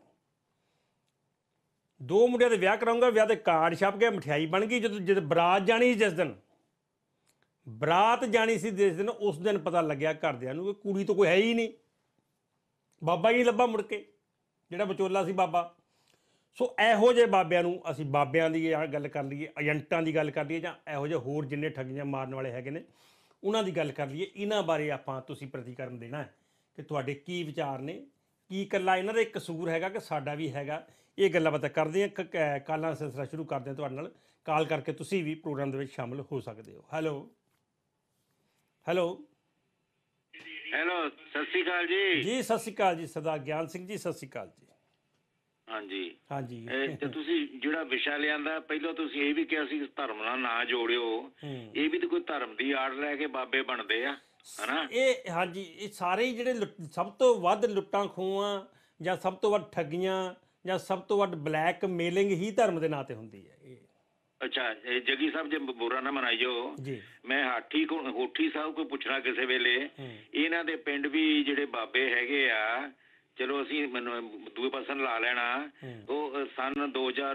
2 ਮੁੰਡਿਆਂ ਦੇ ਵਿਆਹ ਕਰਾਊਂਗਾ। ਵਿਆਹ ਦੇ ਕਾਰਡ ਛਪ ਗਏ, ਮਠਿਆਈ ਬਣ ਗਈ। ਜਦੋਂ ਬਰਾਤ ਜਾਣੀ ਸੀ, ਜਿਸ ਦਿਨ ਬਰਾਤ ਜਾਣੀ ਸੀ, ਜਿਸ ਦਿਨ, ਉਸ ਦਿਨ ਪਤਾ ਲੱਗਿਆ ਘਰਦਿਆਂ ਨੂੰ ਕਿ ਕੁੜੀ ਤੋਂ ਕੋਈ ਹੈ ਹੀ ਨਹੀਂ, ਬਾਬਾ ਹੀ ਨਹੀਂ ਲੱਭਾ ਮੁੜ ਕੇ, ਜਿਹੜਾ ਵਿਚੋਲਾ ਸੀ ਬਾਬਾ। ਸੋ ਇਹੋ ਜਿਹੇ ਬਾਬਿਆਂ ਨੂੰ, ਅਸੀਂ ਬਾਬਿਆਂ ਦੀ ਗੱਲ ਕਰ ਲਈਏ, ਏਜੰਟਾਂ ਦੀ ਗੱਲ ਕਰ ਲਈਏ, ਜਾਂ ਇਹੋ ਜਿਹੇ ਹੋਰ ਜਿੰਨੇ ਠੱਗੀਆਂ ਮਾਰਨ ਵਾਲੇ ਹੈਗੇ ਨੇ ਉਹਨਾਂ ਦੀ ਗੱਲ ਕਰ ਲਈਏ, ਇਹਨਾਂ ਬਾਰੇ ਆਪਾਂ ਤੁਸੀਂ ਪ੍ਰਤੀਕਰਮ ਦੇਣਾ ਹੈ ਕਿ ਤੁਹਾਡੇ ਕੀ ਵਿਚਾਰ ਨੇ, ਕੀ ਇਕੱਲਾ ਇਹਨਾਂ ਦਾ ਇੱਕ ਕਸੂਰ ਹੈਗਾ ਕਿ ਸਾਡਾ ਵੀ ਹੈਗਾ, ਇਹ ਗੱਲਾਂ ਬਾਤਾਂ ਕਰਦੇ ਹਾਂ। ਕਾਲਾਂ ਦਾ ਸਿਲਸਿਲਾ ਸ਼ੁਰੂ ਕਰਦੇ ਹਾਂ ਤੁਹਾਡੇ ਨਾਲ। ਕਾਲ ਕਰਕੇ ਤੁਸੀਂ ਵੀ ਪ੍ਰੋਗਰਾਮ ਦੇ ਵਿੱਚ ਸ਼ਾਮਲ ਹੋ ਸਕਦੇ ਹੋ। ਹੈਲੋ ਹੈਲੋ ਹੈਲੋ, ਸਤਿ ਸ਼੍ਰੀ ਅਕਾਲ ਜੀ। ਜੀ ਸਤਿ ਸ਼੍ਰੀ ਅਕਾਲ ਜੀ, ਸਰਦਾਰ ਗਿਆਨ ਸਿੰਘ ਜੀ, ਸਤਿ ਸ਼੍ਰੀ ਅਕਾਲ ਜੀ। ਹਾਂਜੀ ਹਾਂਜੀ ਤੇ ਤੁਸੀਂ ਜਿਹੜਾ ਵਿਸ਼ਾ ਲਿਆਂਦਾ, ਪਹਿਲਾਂ ਤੁਸੀਂ ਇਹ ਵੀ ਕਿਹਾ ਸੀ ਧਰਮ ਨਾਲ ਨਾ ਜੋੜਿਓ। ਇਹ ਵੀ ਤਾਂ ਕੋਈ ਧਰਮ ਦੀ ਆੜ ਲੈ ਕੇ ਬਾਬੇ ਬਣਦੇ ਆ, ਹਨਾ? ਇਹ ਹਾਂਜੀ, ਇਹ ਸਾਰੇ ਹੀ ਜਿਹੜੇ ਸਭ ਤੋਂ ਵੱਧ ਲੁੱਟਾਂ ਖੋਹਾਂ ਜਾਂ ਸਭ ਤੋਂ ਵੱਧ ਠੱਗੀਆਂ ਜਾਂ ਸਭ ਤੋਂ ਵੱਧ ਬਲੈਕ ਮੇਲਿੰਗ ਹੀ ਧਰਮ ਦੇ ਨਾਂ ਤੇ ਹੁੰਦੀ ਹੈ। ਇਹ ਅੱਛਾ, ਜੱਗੀ ਸਾਹਿਬ ਜੇ ਬੁਰਾ ਨਾ ਮਨਾਈਓ, ਮੈਂ ਹੋਠੀ ਸਾਹਿਬ ਕੋਈ ਪੁੱਛਣਾ ਕਿਸੇ ਵੇਲੇ, ਇਹਨਾਂ ਦੇ ਪਿੰਡ ਵੀ ਜਿਹੜੇ ਬਾਬੇ ਹੈਗੇ ਆ, ਚਲੋ ਅਸੀਂ ਮੈਨੂੰ ਦੂਏ ਪਾਸੇ ਲਾ ਲੈਣਾ, ਉਹ ਸਨ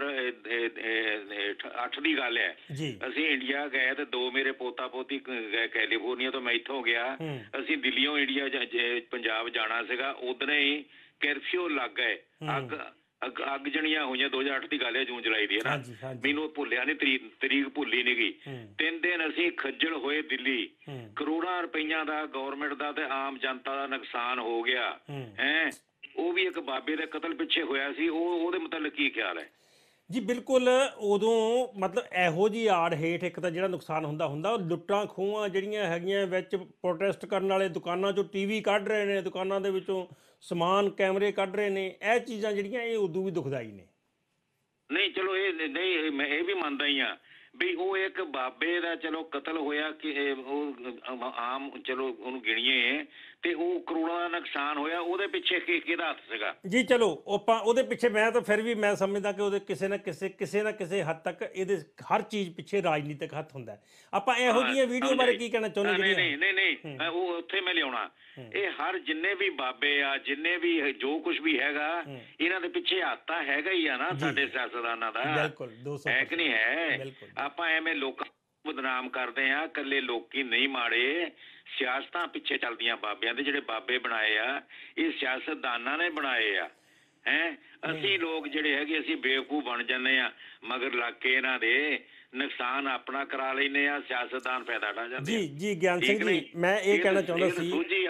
2008 ਦੀ ਗੱਲ ਹੈ। ਅਸੀਂ ਇੰਡੀਆ ਗਏ ਤੇ 2 ਮੇਰੇ ਪੋਤਾ ਪੋਤੀ ਕੈਲੀਫੋਰਨੀਆ ਤੋਂ, ਮੈਂ ਇੱਥੋਂ ਗਿਆ। ਅਸੀਂ ਦਿੱਲੀੋਂ ਇੰਡੀਆ ਪੰਜਾਬ ਜਾਣਾ ਸੀਗਾ, ਉਦੋਂ ਹੀ ਕਰਫਿਊ ਲੱਗ ਗਏ। ਅੱਗ ਜਣੀਆਂ ਹੋਈਆਂ, 2008 ਦੀ ਗੱਲ ਹੈ, ਜੂਨ ਜੁਲਾਈ ਦੀ, ਹੈ ਨਾ? ਮੈਨੂੰ ਭੁੱਲਿਆ ਨਹੀਂ, ਤਰੀਕ ਭੁੱਲੀ ਨੀ ਗਈ। 3 ਦਿਨ ਅਸੀਂ ਖੱਜਲ ਹੋਏ ਦਿੱਲੀ, ਕਰੋੜਾਂ ਰੁਪਈਆਂ ਦਾ ਗੌਰਮੈਂਟ ਦਾ ਤੇ ਆਮ ਜਨਤਾ ਦਾ ਨੁਕਸਾਨ ਹੋ ਗਿਆ ਹੈ। ਉਹ ਵੀ ਇੱਕ ਬਾਬੇ ਦੇ ਕਤਲ ਪਿੱਛੇ ਹੋਇਆ ਸੀ। ਉਹਦੇ ਮੁਤਲਕ ਕੀ ਖਿਆਲ ਹੈ ਜੀ? ਬਿਲਕੁਲ, ਉਦੋਂ ਮਤਲਬ ਇਹੋ ਜਿਹੀ ਆੜ ਹੇਠ ਇੱਕ ਤਾਂ ਜਿਹੜਾ ਨੁਕਸਾਨ ਹੁੰਦਾ ਲੁੱਟਾਂ ਖੋਹਾਂ ਜਿਹੜੀਆਂ ਹੈਗੀਆਂ, ਵਿੱਚ ਪ੍ਰੋਟੈਸਟ ਕਰਨ ਵਾਲੇ ਦੁਕਾਨਾਂ 'ਚੋਂ ਟੀਵੀ ਕੱਢ ਰਹੇ ਨੇ, ਦੁਕਾਨਾਂ ਦੇ ਵਿੱਚੋਂ ਸਮਾਨ ਕੈਮਰੇ ਕੱਢ ਰਹੇ ਨੇ, ਇਹ ਚੀਜ਼ਾਂ ਜਿਹੜੀਆਂ ਇਹ ਉਦੋਂ ਵੀ ਦੁਖਦਾਈ ਨੇ। ਨਹੀਂ ਚਲੋ ਇਹ ਨਹੀਂ, ਮੈਂ ਇਹ ਵੀ ਮੰਨਦਾ ਹੀ ਹਾਂ ਵੀ ਉਹ ਇੱਕ ਬਾਬੇ ਦਾ ਚਲੋ ਕਤਲ ਹੋਇਆ ਕਿ ਉਹ ਆਮ ਚਲੋ ਉਹਨੂੰ ਗਿਣੀਏ ਤੇ ਉਹ ਕਰੋੜਾਂ ਦਾ ਨੁਕਸਾਨ ਹੋਇਆ, ਉਹਦੇ ਪਿੱਛੇ ਕਿਹਦਾ ਹੱਥ ਸੀਗਾ ਜੀ? ਚਲੋ ਆਪਾਂ ਉਹਦੇ ਪਿੱਛੇ, ਮੈਂ ਤਾਂ ਫਿਰ ਵੀ ਮੈਂ ਸਮਝਦਾ ਕਿ ਉਹਦੇ ਕਿਸੇ ਨਾ ਕਿਸੇ ਹੱਦ ਤੱਕ ਇਹਦੇ ਹਰ ਚੀਜ਼ ਪਿੱਛੇ ਰਾਜਨੀਤਿਕ ਹੱਥ ਹੁੰਦਾ ਹੈ। ਆਪਾਂ ਇਹੋ ਜਿਹੀਆਂ ਵੀਡੀਓ ਬਾਰੇ ਕੀ ਕਹਿਣਾ ਚਾਹੁੰਦੇ? ਨਹੀਂ, ਉਹ ਉੱਥੇ ਮੈਂ ਲਿਆਉਣਾ, ਇਹ ਹਰ ਜਿੰਨੇ ਵੀ ਬਾਬੇ ਆ, ਜਿੰਨੇ ਵੀ ਜੋ ਕੁਝ ਵੀ ਹੈਗਾ, ਇਹਨਾਂ ਦੇ ਪਿੱਛੇ ਹੱਥ ਤਾਂ ਹੈਗਾ ਹੀ ਆ ਨਾ ਸਾਡੇ ਸਿਆਸਤਦਾਨਾਂ ਦਾ। ਬਿਲਕੁਲ, 200% ਹੈ ਕਿ ਨਹੀਂ ਹੈ? ਆਪਾਂ ਐਵੇਂ ਲੋਕਾਂ ਨੂੰ ਬਦਨਾਮ ਕਰਦੇ ਆ, ਇਕੱਲੇ ਲੋਕੀ ਨਹੀਂ ਮਾੜੇ, ਸਿਆਸਤਾਂ ਪਿੱਛੇ ਚੱਲਦੀਆਂ ਬਾਬਿਆਂ ਦੇ। ਜਿਹੜੇ ਬਾਬੇ ਬਣਾਏ ਆ, ਇਹ ਸਿਆਸਤਦਾਨਾਂ ਨੇ ਬਣਾਏ ਆ, ਹੈ। ਅਸੀਂ ਲੋਕ ਜਿਹੜੇ ਹੈਗੇ, ਅਸੀਂ ਬੇਵਕੂਫ ਬਣ ਜਾਂਦੇ ਆ, ਮਗਰ ਲੱਗ ਕੇ ਇਹਨਾਂ ਦੇ ਨੁਕਸਾਨ ਆਪਣਾ ਕਰਾ ਲੈਂਦੇ ਆ, ਸਿਆਸਤਦਾਨ ਫਾਇਦਾ ਉਠਾ ਜਾਂਦੇ ਆ। ਜੀ ਗਿਆਨ ਸਿੰਘ ਜੀ, ਮੈਂ ਇਹ ਕਹਿਣਾ ਚਾਹੁੰਦਾ ਸੀ,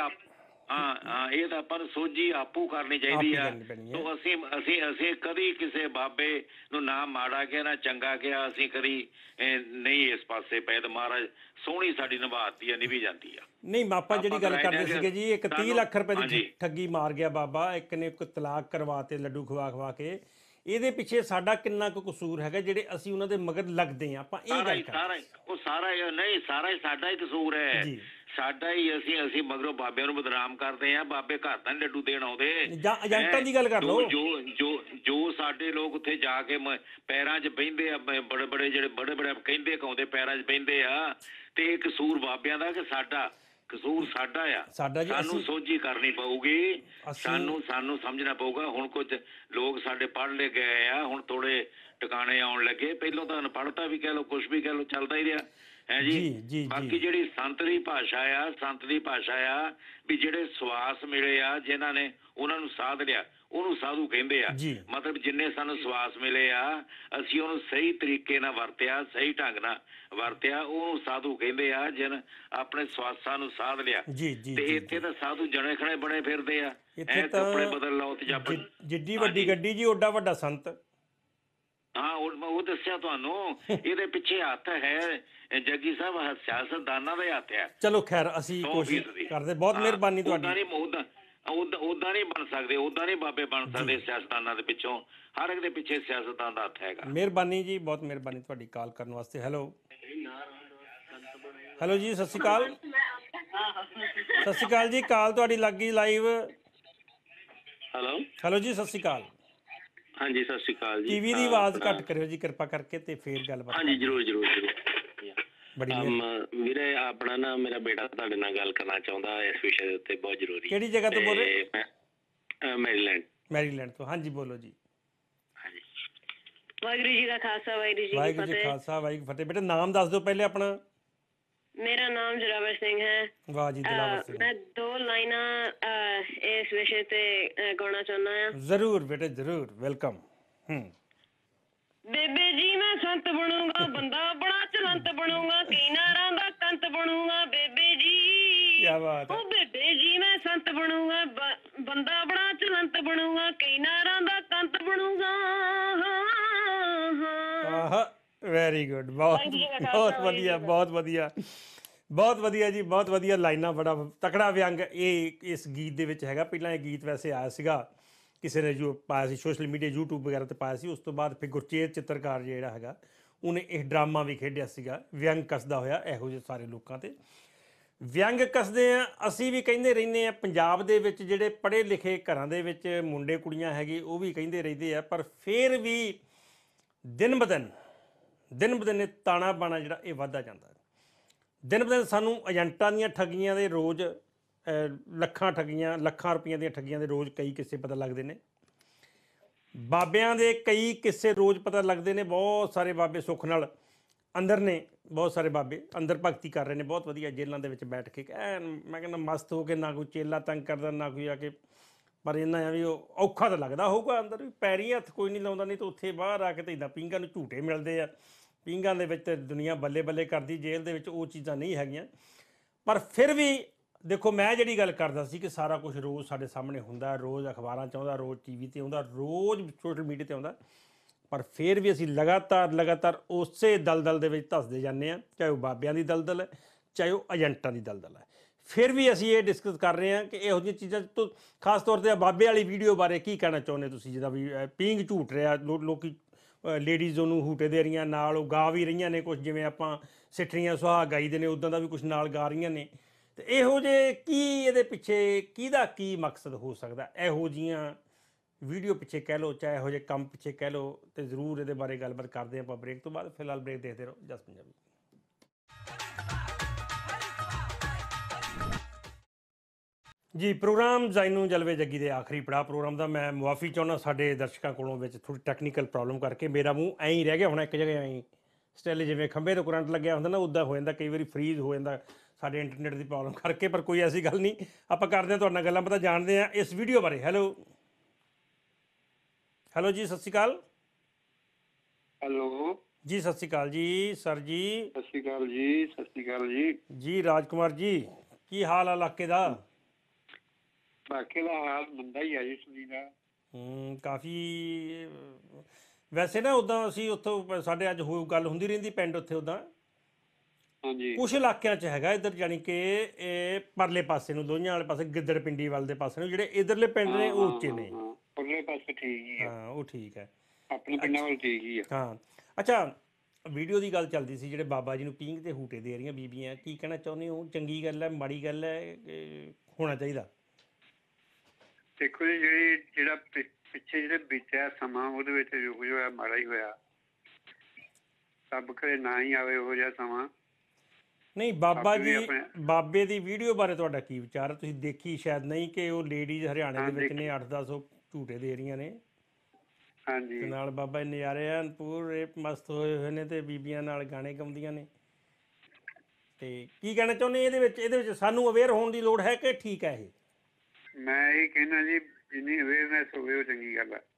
ਇਹ ਤਾਂ ਆਪਾਂ ਨੂੰ ਸੋਝੀ ਆਪੂ ਕਰਨੀ ਚਾਹੀਦੀ ਆ। ਤੋ ਅਸੀਂ ਕਦੀ ਕਿਸੇ ਬਾਬੇ ਨੂੰ ਨਾ ਮਾੜਾ ਕਿਹਾ ਨਾ ਚੰਗਾ ਕਿਹਾ, ਅਸੀਂ ਕਦੀ ਨਹੀਂ ਇਸ ਪਾਸੇ ਪਏ। ਤੇ ਮਹਾਰਾਜ ਸੋਹਣੀ ਸਾਡੀ ਨਿਭਾਤੀ ਆ, ਨਿਭੀ ਜਾਂਦੀ ਆ। ਨਹੀਂ, ਆਪਾਂ ਜਿਹੜੀ ਗੱਲ ਕਰਦੇ ਸੀਗੇ ਜੀ, ਇੱਕ 30 ਲੱਖ ਰੁਪਏ ਦੀ ਠੱਗੀ ਮਾਰ ਗਿਆ ਬਾਬਾ, ਇੱਕ ਨੇ ਇੱਕ ਤਲਾਕ ਕਰਵਾ ਤੇ ਲੱਡੂ ਖਵਾ ਕੇ। ਇਹਦੇ ਪਿੱਛੇ ਸਾਡਾ ਕਿੰਨਾ ਕੁ ਕਸੂਰ ਹੈਗਾ ਜਿਹੜੇ ਅਸੀਂ ਉਹਨਾਂ ਦੇ ਮਗਰ ਲੱਗਦੇ ਆ? ਆਪਾਂ ਇਹ ਗੱਲ ਕਰਦੇ ਸਾਰਾ ਹੀ ਸਾਡਾ ਹੀ ਕਸੂਰ ਹੈ, ਸਾਡਾ ਹੀ। ਅਸੀਂ ਮਗਰੋਂ ਬਾਬਿਆਂ ਨੂੰ ਬਦਨਾਮ ਕਰਦੇ ਆ। ਬਾਬੇ ਘਰ ਤਾਂ ਲੱਡੂ ਦੇਣ ਆਉਂਦੇ, ਜਾਂ ਏਜੰਟਾਂ ਦੀ ਗੱਲ ਕਰ ਲਓ। ਜੋ ਸਾਡੇ ਲੋਕ ਉੱਥੇ ਜਾ ਕੇ ਪੈਰਾਂ 'ਚ ਬਹਿੰਦੇ ਆ, ਬੜੇ ਜਿਹੜੇ ਬੜੇ ਕਹਿੰਦੇ ਕਹਾਉਂਦੇ ਪੈਰਾਂ 'ਚ ਬਹਿੰਦੇ ਆ, ਤੇ ਇਹ ਕਸੂਰ ਬਾਬਿਆਂ ਦਾ ਕਿ ਸਾਡਾ? ਕਸੂਰ ਸਾਡਾ ਆ। ਸਾਨੂੰ ਸੋਝੀ ਕਰਨੀ ਪਊਗੀ, ਸਾਨੂੰ ਸਮਝਣਾ ਪਊਗਾ। ਹੁਣ ਕੁਝ ਲੋਕ ਸਾਡੇ ਪੜ੍ਹ ਲੈ ਗਏ ਆ, ਹੁਣ ਥੋੜੇ ਟਿਕਾਣੇ ਆਉਣ ਲੱਗੇ। ਪਹਿਲਾਂ ਤਾਂ ਅਨਪੜ੍ਹਤਾ ਵੀ ਕਹਿ ਲਓ, ਕੁਛ ਵੀ ਕਹਿ ਲਓ, ਚੱਲਦਾ ਹੀ ਰਿਹਾ ਹੈ ਜੀ। ਬਾਕੀ ਜਿਹੜੀ ਸੰਤ ਦੀ ਭਾਸ਼ਾ ਆ ਵੀ ਜਿਹੜੇ ਸਵਾਸ ਮਿਲੇ ਆ, ਜਿਨ੍ਹਾਂ ਨੇ ਉਹਨਾਂ ਨੂੰ ਸਾਧ ਲਿਆ, ਉਹਨੂੰ ਸਾਧੂ ਕਹਿੰਦੇ ਆ। ਮਤਲਬ ਜਿੰਨੇ ਸਾਨੂੰ ਸਵਾਸ ਮਿਲੇ ਆ, ਅਸੀਂ ਉਹਨੂੰ ਸਹੀ ਤਰੀਕੇ ਨਾਲ ਵਰਤਿਆ, ਸਹੀ ਢੰਗ ਨਾਲ ਵਰਤਿਆ, ਉਹਨੂੰ ਸਾਧੂ ਕਹਿੰਦੇ ਆ। ਜਿਨ ਆਪਣੇ ਸਵਾਸਾਂ ਨੂੰ ਸਾਧ ਲਿਆ। ਤੇ ਇੱਥੇ ਤਾਂ ਸਾਧੂ ਜਣੇ ਖਣੇ ਬਣੇ ਫਿਰਦੇ ਆ, ਕੱਪੜੇ ਬਦਲ ਲਓ ਤੇ ਜਿੱਡੀ ਵੱਡੀ ਗੱਡੀ ਜੀ ਓਡਾ ਵੱਡਾ ਸੰਤ। ਹਾਂ, ਉਹ ਦੱਸਿਆ ਤੁਹਾਨੂੰ, ਇਹਦੇ ਪਿੱਛੇ ਹੱਥ ਹੈ ਜੱਗੀ ਸਾਹਿਬ, ਸਿਆਸਤਦਾਨਾਂ ਦਾ ਹੱਥ ਹੈ। ਚਲੋ ਖੈਰ, ਅਸੀਂ ਕੋਸ਼ਿਸ਼ ਕਰਦੇ। ਬਹੁਤ ਮਿਹਰਬਾਨੀ ਤੁਹਾਡੀ। ਉਦਾਂ ਨਹੀਂ ਬਣ ਸਕਦੇ, ਉਦਾਂ ਨਹੀਂ ਬਾਬੇ ਬਣ ਸਕਦੇ ਸਿਆਸਤਦਾਨਾਂ ਦੇ ਪਿੱਛੋਂ। ਹਰ ਇੱਕ ਦੇ ਪਿੱਛੇ ਸਿਆਸਤਦਾਨ ਦਾ ਹੱਥ ਹੈਗਾ। ਮਿਹਰਬਾਨੀ ਜੀ, ਬਹੁਤ ਮਿਹਰਬਾਨੀ ਤੁਹਾਡੀ ਕਾਲ ਕਰਨ ਵਾਸਤੇ। ਹੈਲੋ ਜੀ, ਸਤਿ ਸ਼੍ਰੀ ਅਕਾਲ। ਸਤਿ ਸ਼੍ਰੀ ਅਕਾਲ ਜੀ, ਕਾਲ ਤੁਹਾਡੀ ਲੱਗ ਗਈ ਲਾਈਵ। ਹੈਲੋ ਜੀ, ਸਤਿ ਸ਼੍ਰੀ ਅਕਾਲ। ਹਾਂਜੀ, ਸਤਿ ਸ਼੍ਰੀ ਅਕਾਲ ਜੀ। ਟੀਵੀ ਦੀ ਆਵਾਜ਼ ਘੱਟ ਕਰਿਓ ਜੀ ਕਿਰਪਾ ਕਰਕੇ, ਤੇ ਫੇਰ ਗੱਲਬਾਤ। ਹਾਂਜੀ, ਜ਼ਰੂਰ। ਵੀਰੇ, ਆਪਣਾ ਨਾ ਮੇਰਾ ਬੇਟਾ ਤੁਹਾਡੇ ਨਾਲ ਗੱਲ ਕਰਨਾ ਚਾਹੁੰਦਾ ਇਸ ਵਿਸ਼ੇ ਦੇ ਉੱਤੇ, ਬਹੁਤ ਜ਼ਰੂਰੀ। ਕਿਹੜੀ ਜਗ੍ਹਾ ਤੋਂ ਬੋਲ ਰਹੇ? ਮੈਰੀਲੈਂਡ ਤੋਂ। ਹਾਂਜੀ, ਬੋਲੋ ਜੀ। ਵਾਹਿਗੁਰੂ ਜੀ ਕਾ ਖਾਲਸਾ, ਵਾਹਿਗੁਰੂ ਜੀ ਕੀ ਫਤਿਹ। ਬੇਟਾ ਨਾਮ ਦੱਸ ਦਿਓ ਪਹਿਲੇ ਆਪਣਾ। ਮੇਰਾ ਨਾਮ ਜੋਰਾਵਰ ਸਿੰਘ ਹੈ। ਵਾਹ ਜੀ, ਦਿਲਾਵਰ ਸਿੰਘ। ਮੈਂ 2 ਲਾਈਨਾਂ ਇਸ ਵਿਸ਼ੇ ਤੇ ਗਾਉਣਾ ਚਾਹੁੰਦਾ ਹਾਂ। ਜ਼ਰੂਰ ਬੇਟੇ, ਜ਼ਰੂਰ, ਵੈਲਕਮ। ਬੇਬੇ ਜੀ ਮੈਂ ਸੰਤ ਬਣੂੰਗਾ, ਬੰਦਾ ਬੜਾ ਚਲੰਤ ਬਣੂੰਗਾ, ਕਈ ਨਾਰਾਂ ਦਾ ਕੰਤ ਬਣੂੰਗਾ ਬੇਬੇ ਜੀ। ਕੀ ਬਾਤ ਹੈ। ਉਹ ਬੇਬੇ ਜੀ ਮੈਂ ਸੰਤ ਬਣੂੰਗਾ, ਬੰਦਾ ਬੜਾ ਚਲੰਤ ਚਲੰਤ ਬਣੂਗਾ ਕਈ ਨਾਰਾਂ ਦਾ ਕੰਤ ਬਣੂਗਾ ਆਹ ਵੈਰੀ ਗੁੱਡ, ਬਹੁਤ ਬਹੁਤ ਵਧੀਆ, ਬਹੁਤ ਵਧੀਆ, ਬਹੁਤ ਵਧੀਆ ਜੀ, ਬਹੁਤ ਵਧੀਆ ਲਾਈਨਾਂ, ਬੜਾ ਤਕੜਾ ਵਿਅੰਗ ਇਹ ਇਸ ਗੀਤ ਦੇ ਵਿੱਚ ਹੈਗਾ। ਪਹਿਲਾਂ ਇਹ ਗੀਤ ਵੈਸੇ ਆਇਆ ਸੀਗਾ, ਕਿਸੇ ਨੇ ਜੋ ਪਾਇਆ ਸੀ ਸੋਸ਼ਲ ਮੀਡੀਆ YouTube ਵਗੈਰਾ 'ਤੇ ਪਾਇਆ ਸੀ। ਉਸ ਤੋਂ ਬਾਅਦ ਫਿਰ ਗੁਰਚੇਤ ਚਿੱਤਰਕਾਰ ਜਿਹੜਾ ਹੈਗਾ ਉਹਨੇ ਇਹ ਡਰਾਮਾ ਵੀ ਖੇਡਿਆ ਸੀਗਾ, ਵਿਅੰਗ ਕੱਸਦਾ ਹੋਇਆ ਇਹੋ ਜਿਹੇ ਸਾਰੇ ਲੋਕਾਂ 'ਤੇ ਵਿਅੰਗ ਕੱਸਦੇ ਆ। ਅਸੀਂ ਵੀ ਕਹਿੰਦੇ ਰਹਿੰਦੇ ਆ, ਪੰਜਾਬ ਦੇ ਵਿੱਚ ਜਿਹੜੇ ਪੜ੍ਹੇ ਲਿਖੇ ਘਰਾਂ ਦੇ ਵਿੱਚ ਮੁੰਡੇ ਕੁੜੀਆਂ ਹੈਗੇ ਉਹ ਵੀ ਕਹਿੰਦੇ ਰਹਿੰਦੇ ਆ, ਪਰ ਫਿਰ ਵੀ ਦਿਨ ਬ ਦਿਨ ਇਹ ਤਾਣਾ ਬਾਣਾ ਜਿਹੜਾ ਇਹ ਵੱਧਦਾ ਜਾਂਦਾ। ਦਿਨ ਬ ਦਿਨ ਸਾਨੂੰ ਏਜੰਟਾਂ ਦੀਆਂ ਠੱਗੀਆਂ ਦੇ ਰੋਜ਼ ਲੱਖਾਂ ਰੁਪਈਆਂ ਦੀਆਂ ਠੱਗੀਆਂ ਦੇ ਰੋਜ਼ ਕਈ ਕਿੱਸੇ ਪਤਾ ਲੱਗਦੇ ਨੇ। ਬਾਬਿਆਂ ਦੇ ਕਈ ਕਿੱਸੇ ਰੋਜ਼ ਪਤਾ ਲੱਗਦੇ ਨੇ। ਬਹੁਤ ਸਾਰੇ ਬਾਬੇ ਸੁੱਖ ਨਾਲ ਅੰਦਰ ਨੇ, ਬਹੁਤ ਸਾਰੇ ਬਾਬੇ ਅੰਦਰ ਭਗਤੀ ਕਰ ਰਹੇ ਨੇ, ਬਹੁਤ ਵਧੀਆ ਜੇਲ੍ਹਾਂ ਦੇ ਵਿੱਚ ਬੈਠ ਕੇ ਮੈਂ ਕਹਿੰਦਾ ਮਸਤ ਹੋ ਕੇ, ਨਾ ਕੋਈ ਚੇਲਾ ਤੰਗ ਕਰਦਾ ਨਾ ਕੋਈ ਆ ਕੇ। ਪਰ ਇਹਨਾਂ ਆ ਵੀ ਉਹ ਔਖਾ ਤਾਂ ਲੱਗਦਾ ਹੋਊਗਾ ਅੰਦਰ ਵੀ, ਪੈਰੀਂ ਹੱਥ ਕੋਈ ਨਹੀਂ ਲਾਉਂਦਾ, ਨਹੀਂ ਤਾਂ ਉੱਥੇ ਬਾਹਰ ਆ ਕੇ ਤਾਂ ਇੱਦਾਂ ਪੀਂਘਾਂ ਨੂੰ ਝੂਟੇ ਮਿਲਦੇ ਆ। ਪੀਂਘਾਂ ਦੇ ਵਿੱਚ ਤਾਂ ਦੁਨੀਆ ਬੱਲੇ ਬੱਲੇ ਕਰਦੀ, ਜੇਲ੍ਹ ਦੇ ਵਿੱਚ ਉਹ ਚੀਜ਼ਾਂ ਨਹੀਂ ਹੈਗੀਆਂ। ਪਰ ਫਿਰ ਵੀ ਦੇਖੋ, ਮੈਂ ਜਿਹੜੀ ਗੱਲ ਕਰਦਾ ਸੀ ਕਿ ਸਾਰਾ ਕੁਝ ਰੋਜ਼ ਸਾਡੇ ਸਾਹਮਣੇ ਹੁੰਦਾ, ਰੋਜ਼ ਅਖਬਾਰਾਂ 'ਚ ਆਉਂਦਾ, ਰੋਜ਼ TV 'ਤੇ ਆਉਂਦਾ, ਰੋਜ਼ ਸੋਸ਼ਲ ਮੀਡੀਆ 'ਤੇ ਆਉਂਦਾ, ਪਰ ਫਿਰ ਵੀ ਅਸੀਂ ਲਗਾਤਾਰ ਉਸੇ ਦਲਦਲ ਦੇ ਵਿੱਚ ਧੱਸਦੇ ਜਾਂਦੇ ਹਾਂ, ਚਾਹੇ ਉਹ ਬਾਬਿਆਂ ਦੀ ਦਲਦਲ ਹੈ, ਚਾਹੇ ਉਹ ਏਜੰਟਾਂ ਦੀ ਦਲਦਲ ਹੈ। ਫਿਰ ਵੀ ਅਸੀਂ ਇਹ ਡਿਸਕਸ ਕਰ ਰਹੇ ਹਾਂ ਕਿ ਇਹੋ ਜਿਹੀਆਂ ਚੀਜ਼ਾਂ ਤੋਂ ਖਾਸ ਤੌਰ 'ਤੇ ਬਾਬੇ ਵਾਲੀ ਵੀਡੀਓ ਬਾਰੇ ਕੀ ਕਹਿਣਾ ਚਾਹੁੰਦੇ ਤੁਸੀਂ, ਜਿਹਦਾ ਵੀ ਪੀਂਘ ਝੂਟ ਰਿਹਾ, ਲੋਕੀ ਲੇਡੀਜ਼ ਉਹਨੂੰ ਹੂਟੇ ਦੇ ਰਹੀਆਂ, ਨਾਲ ਉਹ ਗਾ ਵੀ ਰਹੀਆਂ ਨੇ ਕੁਛ, ਜਿਵੇਂ ਆਪਾਂ ਸਿੱਠਣੀਆਂ ਸੁਹਾਗ ਗਾਈ ਦੇ ਨੇ ਉੱਦਾਂ ਦਾ ਵੀ ਕੁਛ ਨਾਲ ਗਾ ਰਹੀਆਂ ਨੇ। ਅਤੇ ਇਹੋ ਜਿਹੇ ਕੀ ਇਹਦੇ ਪਿੱਛੇ ਕਿਹਦਾ ਕੀ ਮਕਸਦ ਹੋ ਸਕਦਾ, ਇਹੋ ਜਿਹੀਆਂ ਵੀਡੀਓ ਪਿੱਛੇ ਕਹਿ ਲਓ, ਚਾਹੇ ਇਹੋ ਜਿਹੇ ਕੰਮ ਪਿੱਛੇ ਕਹਿ ਲਓ, ਅਤੇ ਜ਼ਰੂਰ ਇਹਦੇ ਬਾਰੇ ਗੱਲਬਾਤ ਕਰਦੇ ਆਪਾਂ ਬ੍ਰੇਕ ਤੋਂ ਬਾਅਦ। ਫਿਲਹਾਲ ਬ੍ਰੇਕ ਦੇਖਦੇ ਰਹੋ ਜਸ ਪੰਜਾਬੀ। ਜੀ, ਪ੍ਰੋਗਰਾਮ ਜ਼ਾਇਨੂ ਜਲਵੇ ਜੱਗੀ ਦੇ ਆਖਰੀ ਪੜਾਅ ਪ੍ਰੋਗਰਾਮ ਦਾ ਮੈਂ ਮੁਆਫੀ ਚਾਹੁੰਦਾ ਸਾਡੇ ਦਰਸ਼ਕਾਂ ਕੋਲੋਂ, ਵਿੱਚ ਥੋੜ੍ਹੀ ਟੈਕਨੀਕਲ ਪ੍ਰੋਬਲਮ ਕਰਕੇ ਮੇਰਾ ਮੂੰਹ ਐਂ ਹੀ ਰਹਿ ਗਿਆ ਹੁਣ ਇੱਕ ਜਗ੍ਹਾ ਐਂ ਸਟਿਲ, ਜਿਵੇਂ ਖੰਭੇ ਤੋਂ ਕਰੰਟ ਲੱਗਿਆ ਹੁੰਦਾ ਨਾ, ਉੱਦਾਂ ਹੋ ਜਾਂਦਾ, ਕਈ ਵਾਰੀ ਫਰੀਜ਼ ਹੋ ਜਾਂਦਾ ਸਾਡੇ ਇੰਟਰਨੈਟ ਦੀ ਪ੍ਰੋਬਲਮ ਕਰਕੇ। ਪਰ ਕੋਈ ਐਸੀ ਗੱਲ ਨਹੀਂ, ਆਪਾਂ ਕਰਦੇ ਹਾਂ ਤੁਹਾਡੇ ਨਾਲ ਗੱਲਾਂ ਪਤਾ, ਜਾਣਦੇ ਹਾਂ ਇਸ ਵੀਡੀਓ ਬਾਰੇ। ਹੈਲੋ ਜੀ, ਸਤਿ ਸ਼੍ਰੀ ਅਕਾਲ। ਹੈਲੋ ਜੀ, ਸਤਿ ਸ਼੍ਰੀ ਅਕਾਲ ਜੀ ਸਰ ਜੀ। ਸਤਿ ਸ਼੍ਰੀ ਅਕਾਲ ਜੀ। ਸਤਿ ਸ਼੍ਰੀ ਅਕਾਲ ਜੀ। ਜੀ ਰਾਜਕੁਮਾਰ ਜੀ, ਕੀ ਹਾਲ ਆ ਇਲਾਕੇ ਦਾ? ਇਲਾਕੇ ਦਾ ਹਾਲ ਮੰਦਾ ਹੀ ਆ ਜੀ ਸੁਣੀ ਦਾ। ਕਾਫੀ ਵੈਸੇ ਨਾ ਉੱਦਾਂ ਅਸੀਂ ਉੱਥੋਂ ਸਾਡੇ ਅੱਜ ਗੱਲ ਹੁੰਦੀ ਰਹਿੰਦੀ ਪਿੰਡ ਉੱਥੇ ਉੱਦਾਂ। ਹਾਂਜੀ। ਕੁਛ ਇਲਾਕਿਆਂ 'ਚ ਹੈਗਾ ਇੱਧਰ, ਜਾਣੀ ਕਿ ਇਹ ਪਰਲੇ ਪਾਸੇ ਨੂੰ, ਲੋਹੀਆਂ ਵਾਲੇ ਪਾਸੇ, ਗਿੱਦੜ ਪਿੰਡੀ ਵੱਲ ਦੇ ਪਾਸੇ ਨੂੰ, ਜਿਹੜੇ ਇੱਧਰਲੇ ਪਿੰਡ ਨੇ ਉਹ ਉੱਚੇ ਨੇ। ਪਰਲੇ ਪਾਸੇ ਠੀਕ ਹੀ ਆ। ਹਾਂ, ਉਹ ਠੀਕ ਹੈ, ਆਪਣੇ ਪਿੰਡਾਂ ਵੱਲ ਠੀਕ ਹੀ ਆ। ਹਾਂ। ਅੱਛਾ, ਵੀਡੀਓ ਦੀ ਗੱਲ ਚੱਲਦੀ ਸੀ, ਜਿਹੜੇ ਬਾਬਾ ਜੀ ਨੂੰ ਪੀਂਘ ਤੇ ਹੂਟੇ ਦੇ ਰਹੀਆਂ ਬੀਬੀਆਂ, ਕੀ ਕਹਿਣਾ ਚਾਹੁੰਦੇ ਹੋ? ਚੰਗੀ ਗੱਲ ਹੈ, ਮਾੜੀ ਗੱਲ ਹੈ, ਹੋਣਾ ਚਾਹੀਦਾ? ਦੇਖੋ ਜੀ, ਜਿਹੜਾ ਪਿੱਛੇ ਜਿਹੜੇ ਬੀਤਿਆ ਸਮਾਂ, ਉਹਦੇ ਵਿੱਚ ਜੋ ਕੁਝ ਹੋਇਆ ਮਾੜਾ ਹੀ ਹੋਇਆ। ਰੱਬ ਕਰੇ ਨਾ ਹੀ ਆਵੇ ਉਹੋ ਜਿਹਾ ਸਮਾਂ। ਨਹੀਂ, ਬਾਬੇ ਦੀ ਵੀਡੀਓ ਬਾਰੇ ਤੁਹਾਡਾ ਕੀ ਵਿਚਾਰ ਹੈ? ਤੁਸੀਂ ਦੇਖੀ ਸ਼ਾਇਦ ਨਹੀਂ, ਕਿ ਉਹ ਲੇਡੀਜ਼ ਹਰਿਆਣੇ ਦੇ ਵਿੱਚ ਨੇ 8-10 ਝੂਟੇ ਦੇ ਰਹੀਆਂ ਨੇ। ਹਾਂਜੀ। ਤੇ ਨਾਲ ਬਾਬਾ ਨਜ਼ਾਰੇ ਆ, ਪੂਰੇ ਮਸਤ ਹੋਏ ਹੋਏ ਨੇ, ਤੇ ਬੀਬੀਆਂ ਨਾਲ ਗਾਣੇ ਗਾਉਂਦੀਆਂ ਨੇ। ਤੇ ਕੀ ਕਹਿਣਾ ਚਾਹੁੰਦੇ ਇਹਦੇ ਵਿੱਚ ਸਾਨੂੰ ਅਵੇਅਰ ਹੋਣ ਦੀ ਲੋੜ ਹੈ ਕਿ ਠੀਕ ਹੈ ਇਹ? ਮੈਂ ਇਹ ਕਹਿਣਾ ਜੀ, ਜਿੰਨੀ ਅਵੇਅਰਨੈਸ ਹੋਵੇ ਉਹ ਚੰਗੀ ਗੱਲ ਹੈ।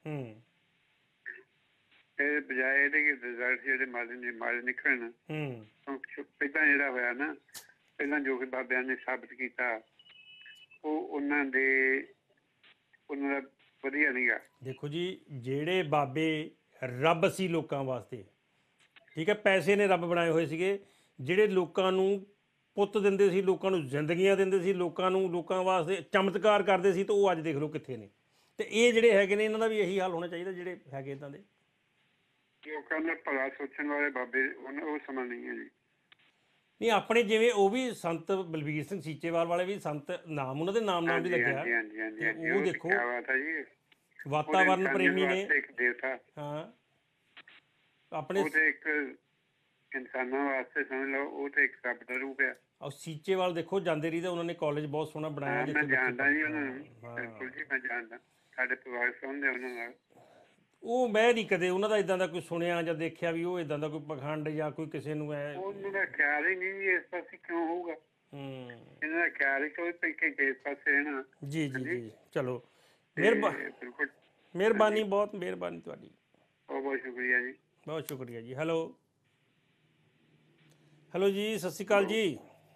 ਇਹ ਬਜਾਏ ਇਹਦੇ ਰਿਜ਼ਲਟ ਜਿਹੜੇ ਮਾੜੇ ਨਿਕਲਣ। ਪਹਿਲਾਂ ਜਿਹੜਾ ਹੋਇਆ ਨਾ, ਪਹਿਲਾਂ ਜੋ ਕਿ ਬਾਬਿਆਂ ਨੇ ਸਾਬਤ ਕੀਤਾ, ਉਹ ਉਹਨਾਂ ਦਾ ਵਧੀਆ ਨਹੀਂ ਗਾ। ਦੇਖੋ ਜੀ, ਜਿਹੜੇ ਬਾਬੇ ਰੱਬ ਸੀ ਲੋਕਾਂ ਵਾਸਤੇ, ਠੀਕ ਹੈ, ਪੈਸੇ ਨੇ ਰੱਬ ਬਣਾਏ ਹੋਏ ਸੀਗੇ, ਜਿਹੜੇ ਲੋਕਾਂ ਨੂੰ ਪੁੱਤ ਦਿੰਦੇ ਸੀ, ਲੋਕਾਂ ਨੂੰ ਜ਼ਿੰਦਗੀਆਂ ਦਿੰਦੇ ਸੀ, ਲੋਕਾਂ ਵਾਸਤੇ ਚਮਤਕਾਰ ਕਰਦੇ ਸੀ, ਤਾਂ ਉਹ ਅੱਜ ਦੇਖ ਲਓ ਕਿੱਥੇ ਨੇ। ਤੇ ਇਹ ਜਿਹੜੇ ਹੈਗੇ ਨੇ, ਇਹਨਾਂ ਦਾ ਵੀ ਇਹੀ ਹਾਲ ਹੋਣਾ ਚਾਹੀਦਾ, ਜਿਹੜੇ ਹੈਗੇ ਇੱਦਾਂ ਦੇ ਲੋਕਾਂ ਦਾ ਭਲਾ ਸੋਚਣ ਵਾਲੇ ਬਾਬੇ, ਉਹ ਸਮਾਂ ਨਹੀਂ ਹੈ ਜੀ। ਨਹੀਂ, ਆਪਣੇ ਜਿਵੇਂ ਉਹ ਵੀ ਸੰਤ ਬਲਬੀਰ ਸਿੰਘ ਸੀਚੇਵਾਲ ਵਾਲੇ ਵੀ ਸੰਤ, ਨਾਮ ਉਹਨਾਂ ਦੇ ਨਾਮ ਨਾਲ ਵੀ ਲੱਗਿਆ। ਉਹ ਦੇਖੋ, ਵਾਤਾਵਰਨ ਪ੍ਰੇਮੀ ਨੇ। ਹਾਂ, ਆਪਣੇ ਇੱਕ ਇਨਸਾਨਾਂ ਵਾਸਤੇ ਸਮਝ ਲਓ, ਉਹ ਤੇ ਇੱਕ ਰੱਬ ਦਾ ਰੂਪ ਆ। ਔਰ ਸੀਚੇਵਾਲ ਦੇਖੋ, ਜਾਂਦੇ ਰਹੀ ਤਾਂ ਉਹਨਾਂ ਨੇ ਕਾਲਜ ਬਹੁਤ ਸੋਹਣਾ ਬਣਾਇਆ। ਮੈਂ ਜਾਣਦਾ ਜੀ ਉਹਨਾਂ ਨੂੰ, ਬਿਲਕੁਲ ਜੀ ਮੈਂ ਜਾਣਦਾ, ਸਾਡੇ ਪਰਿਵਾਰ ਸੌਂਦੇ ਉਹਨਾਂ ਨਾਲ। ਉਹ ਮੈਂ ਨਹੀਂ ਕਦੇ ਉਹਨਾਂ ਦਾ ਇਦਾਂ ਦਾ ਕੋਈ ਸੁਣਿਆ ਜਾਂ ਦੇਖਿਆ ਵੀ ਉਹ ਇਦਾਂ ਦਾ ਕੋਈ ਪਖੰਡ ਜਾਂ ਕੋਈ ਕਿਸੇ ਨੂੰ ਉਹਨਾਂ ਦਾ ਖਿਆਲ ਹੀ ਨਹੀਂ ਇਸ ਪਾਸੇ ਕਿਉਂ ਹੋਊਗਾ। ਇਹਨਾਂ ਦਾ ਖਿਆਲ ਹੀ ਕੋਈ ਇਸ ਪਾਸੇ ਰਹਿਣਾ। ਜੀ। ਚਲੋ, ਮਿਹਰਬਾਨੀ, ਬਹੁਤ ਮਿਹਰਬਾਨੀ ਤੁਹਾਡੀ, ਬਹੁਤ ਸ਼ੁਕਰੀਆ ਜੀ, ਬਹੁਤ ਸ਼ੁਕਰੀਆ ਜੀ। ਹੈਲੋ ਜੀ, ਸਤਿ ਸ਼੍ਰੀ ਅਕਾਲ ਜੀ।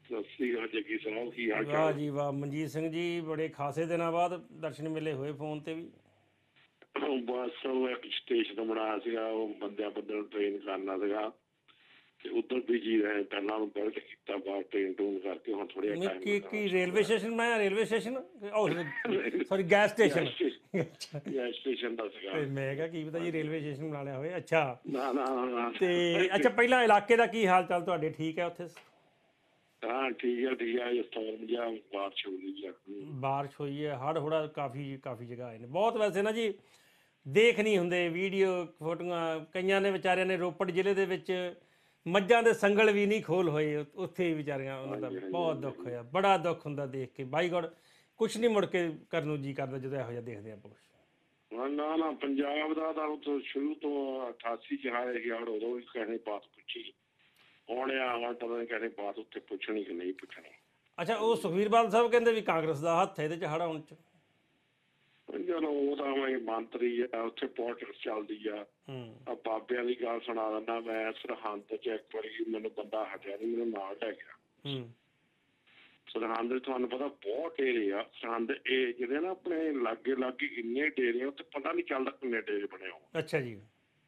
ਸਤਿ ਸ੍ਰੀ ਅਕਾਲ ਜੱਗੀ ਸੁਣਾਓ ਕੀ ਹਾਲ ਵਾਹ ਚਾਲ? ਜੀ ਵਾਹ, ਮਨਜੀਤ ਸਿੰਘ ਜੀ ਬੜੇ ਖਾਸੇ ਦਿਨਾਂ ਬਾਅਦ ਦਰਸ਼ਨ ਮਿਲੇ ਹੋਏ ਫੋਨ ਤੇ ਵੀ। ਬਸ ਉਹ ਇੱਕ ਸਟੇਸ਼ਨ ਬਣਾਇਆ ਸੀਗਾ, ਉਹ ਬੰਦਿਆਂ ਨੂੰ ਟ੍ਰੇਨ ਕਰਨਾ ਸੀਗਾ ਤੇ ਉਧਰ ਬਿਜੀ ਰਹੇ। ਪਹਿਲਾਂ ਨੂੰ ਬਿਲਡ ਕੀਤਾ ਬਾਹਰ ਟ੍ਰੇਨ ਟੂਨ ਕਰਕੇ, ਹੁਣ ਥੋੜਾ ਨਹੀਂ, ਟਾਈਮ ਕੀ ਰੇਲਵੇ ਸਟੇਸ਼ਨ ਬਣਾਇਆ? Railway station, sorry gas station. Station ਦਾ ਸੀਗਾ। ਤੇ ਮੈਂ ਕਿਹਾ ਕੀ ਪਤਾ ਜੀ ਰੇਲਵੇ ਸਟੇਸ਼ਨ ਬਣਾ ਲਿਆ ਹੋਵੇ। ਅੱਛਾ, ਨਾ ਨਾ ਨਾ ਤੇ ਅੱਛਾ ਪਹਿਲਾਂ ਇਲਾਕੇ ਦਾ ਕੀ ਹਾਲ ਚਾਲ ਤੁਹਾਡੇ? ਠੀਕ ਹੈ ਉੱਥੇ? ਹਾਂ ਠੀਕ ਹੈ ਇਹ ਸਟੋਰਮ ਜਿਹਾ ਬਾਰਿਸ਼ ਹੋ ਰਹੀ ਆ। ਬਾਰਿਸ਼ ਹੋਈ ਹੈ, ਹੜ੍ਹ ਹੁੜਾ ਕਾਫੀ ਜਗ੍ਹਾ ਆਏ ਨੇ ਬਹੁਤ। ਵੈਸੇ ਨਾ ਜੀ ਦੇਖ ਨਹੀਂ ਹੁੰਦੇ ਵੀਡੀਓ ਫੋਟੋਆਂ, ਕਈਆਂ ਨੇ ਵਿਚਾਰਿਆਂ ਨੇ ਰੋਪੜ ਜ਼ਿਲ੍ਹੇ ਦੇ ਵਿੱਚ ਮੱਝਾਂ ਦੇ ਸੰਗਲ ਵੀ ਨਹੀਂ ਖੋਲ ਹੋਏ, ਉੱਥੇ ਵਿਚਾਰੀਆਂ ਉਹਨਾਂ ਦਾ ਬਹੁਤ ਦੁੱਖ ਹੋਇਆ। ਬੜਾ ਦੁੱਖ ਹੁੰਦਾ ਦੇਖ ਕੇ, ਬਾਈ ਗੋਡ ਕੁਛ ਨਹੀਂ ਮੁੜ ਕੇ ਕਰਨ ਨੂੰ ਜੀ ਕਰਦਾ ਜਦੋਂ ਇਹੋ ਜਿਹਾ ਦੇਖਦੇ ਆਪਾਂ ਕੁਛ। ਨਾ ਪੰਜਾਬ ਦਾ ਤਾਂ ਉੱਥੋਂ ਸ਼ੁਰੂ ਤੋਂ 88 ਚ ਆਏ ਸੀ ਹੜ੍ਹ, ਉਦੋਂ ਵੀ ਕਿਸੇ ਬਾਤ ਪੁੱਛੀ। ਹੁਣ ਹੁਣ ਪਤਾ ਨਹੀਂ ਕਿਸੇ ਬਾਤ ਉੱਥੇ ਪੁੱਛਣੀ ਕਿ ਨਹੀਂ ਪੁੱਛਣੀ। ਅੱਛਾ, ਉਹ ਸੁਖਬੀਰ ਬਾਦਲ ਸਾਹਿਬ ਕਹਿੰਦੇ ਵੀ ਕਾਂਗਰਸ ਦਾ ਹੱਥ ਇਹਦੇ ਚ ਹੜ੍ਹ ਆਉਣ ਚ। ਚਲੋ ਉਹ ਤਾਂ ਮੰਤਰੀ ਆ, ਉੱਥੇ ਪੋਲਿਟਿਕਸ ਚੱਲਦੀ ਆ। ਬਾਬਿਆਂ ਦੀ ਗੱਲ ਸੁਣਾ ਦਿੰਦਾ ਮੈਂ। ਸਰਹੰਦ ਚ ਇੱਕ ਵਾਰੀ ਮੈਨੂੰ ਬੰਦਾ ਹਟਿਆ ਨੀ, ਮੈਨੂੰ ਨਾਲ ਲੈ ਗਿਆ। ਸਰਹੰਦ ਤੁਹਾਨੂੰ ਪਤਾ ਬਹੁਤ ਡੇਰੇ ਆ। ਸਰਹੰਦ ਇਹ ਜਿਹੜੇ ਨਾ ਆਪਣੇ ਲਾਗੇ ਇੰਨੇ ਡੇਰੇ ਆ, ਉੱਥੇ ਪਤਾ ਨੀ ਚੱਲਦਾ ਕਿੰਨੇ ਡੇਰੇ ਬਣੇ ਹੋ। ਅੱਛਾ ਜੀ।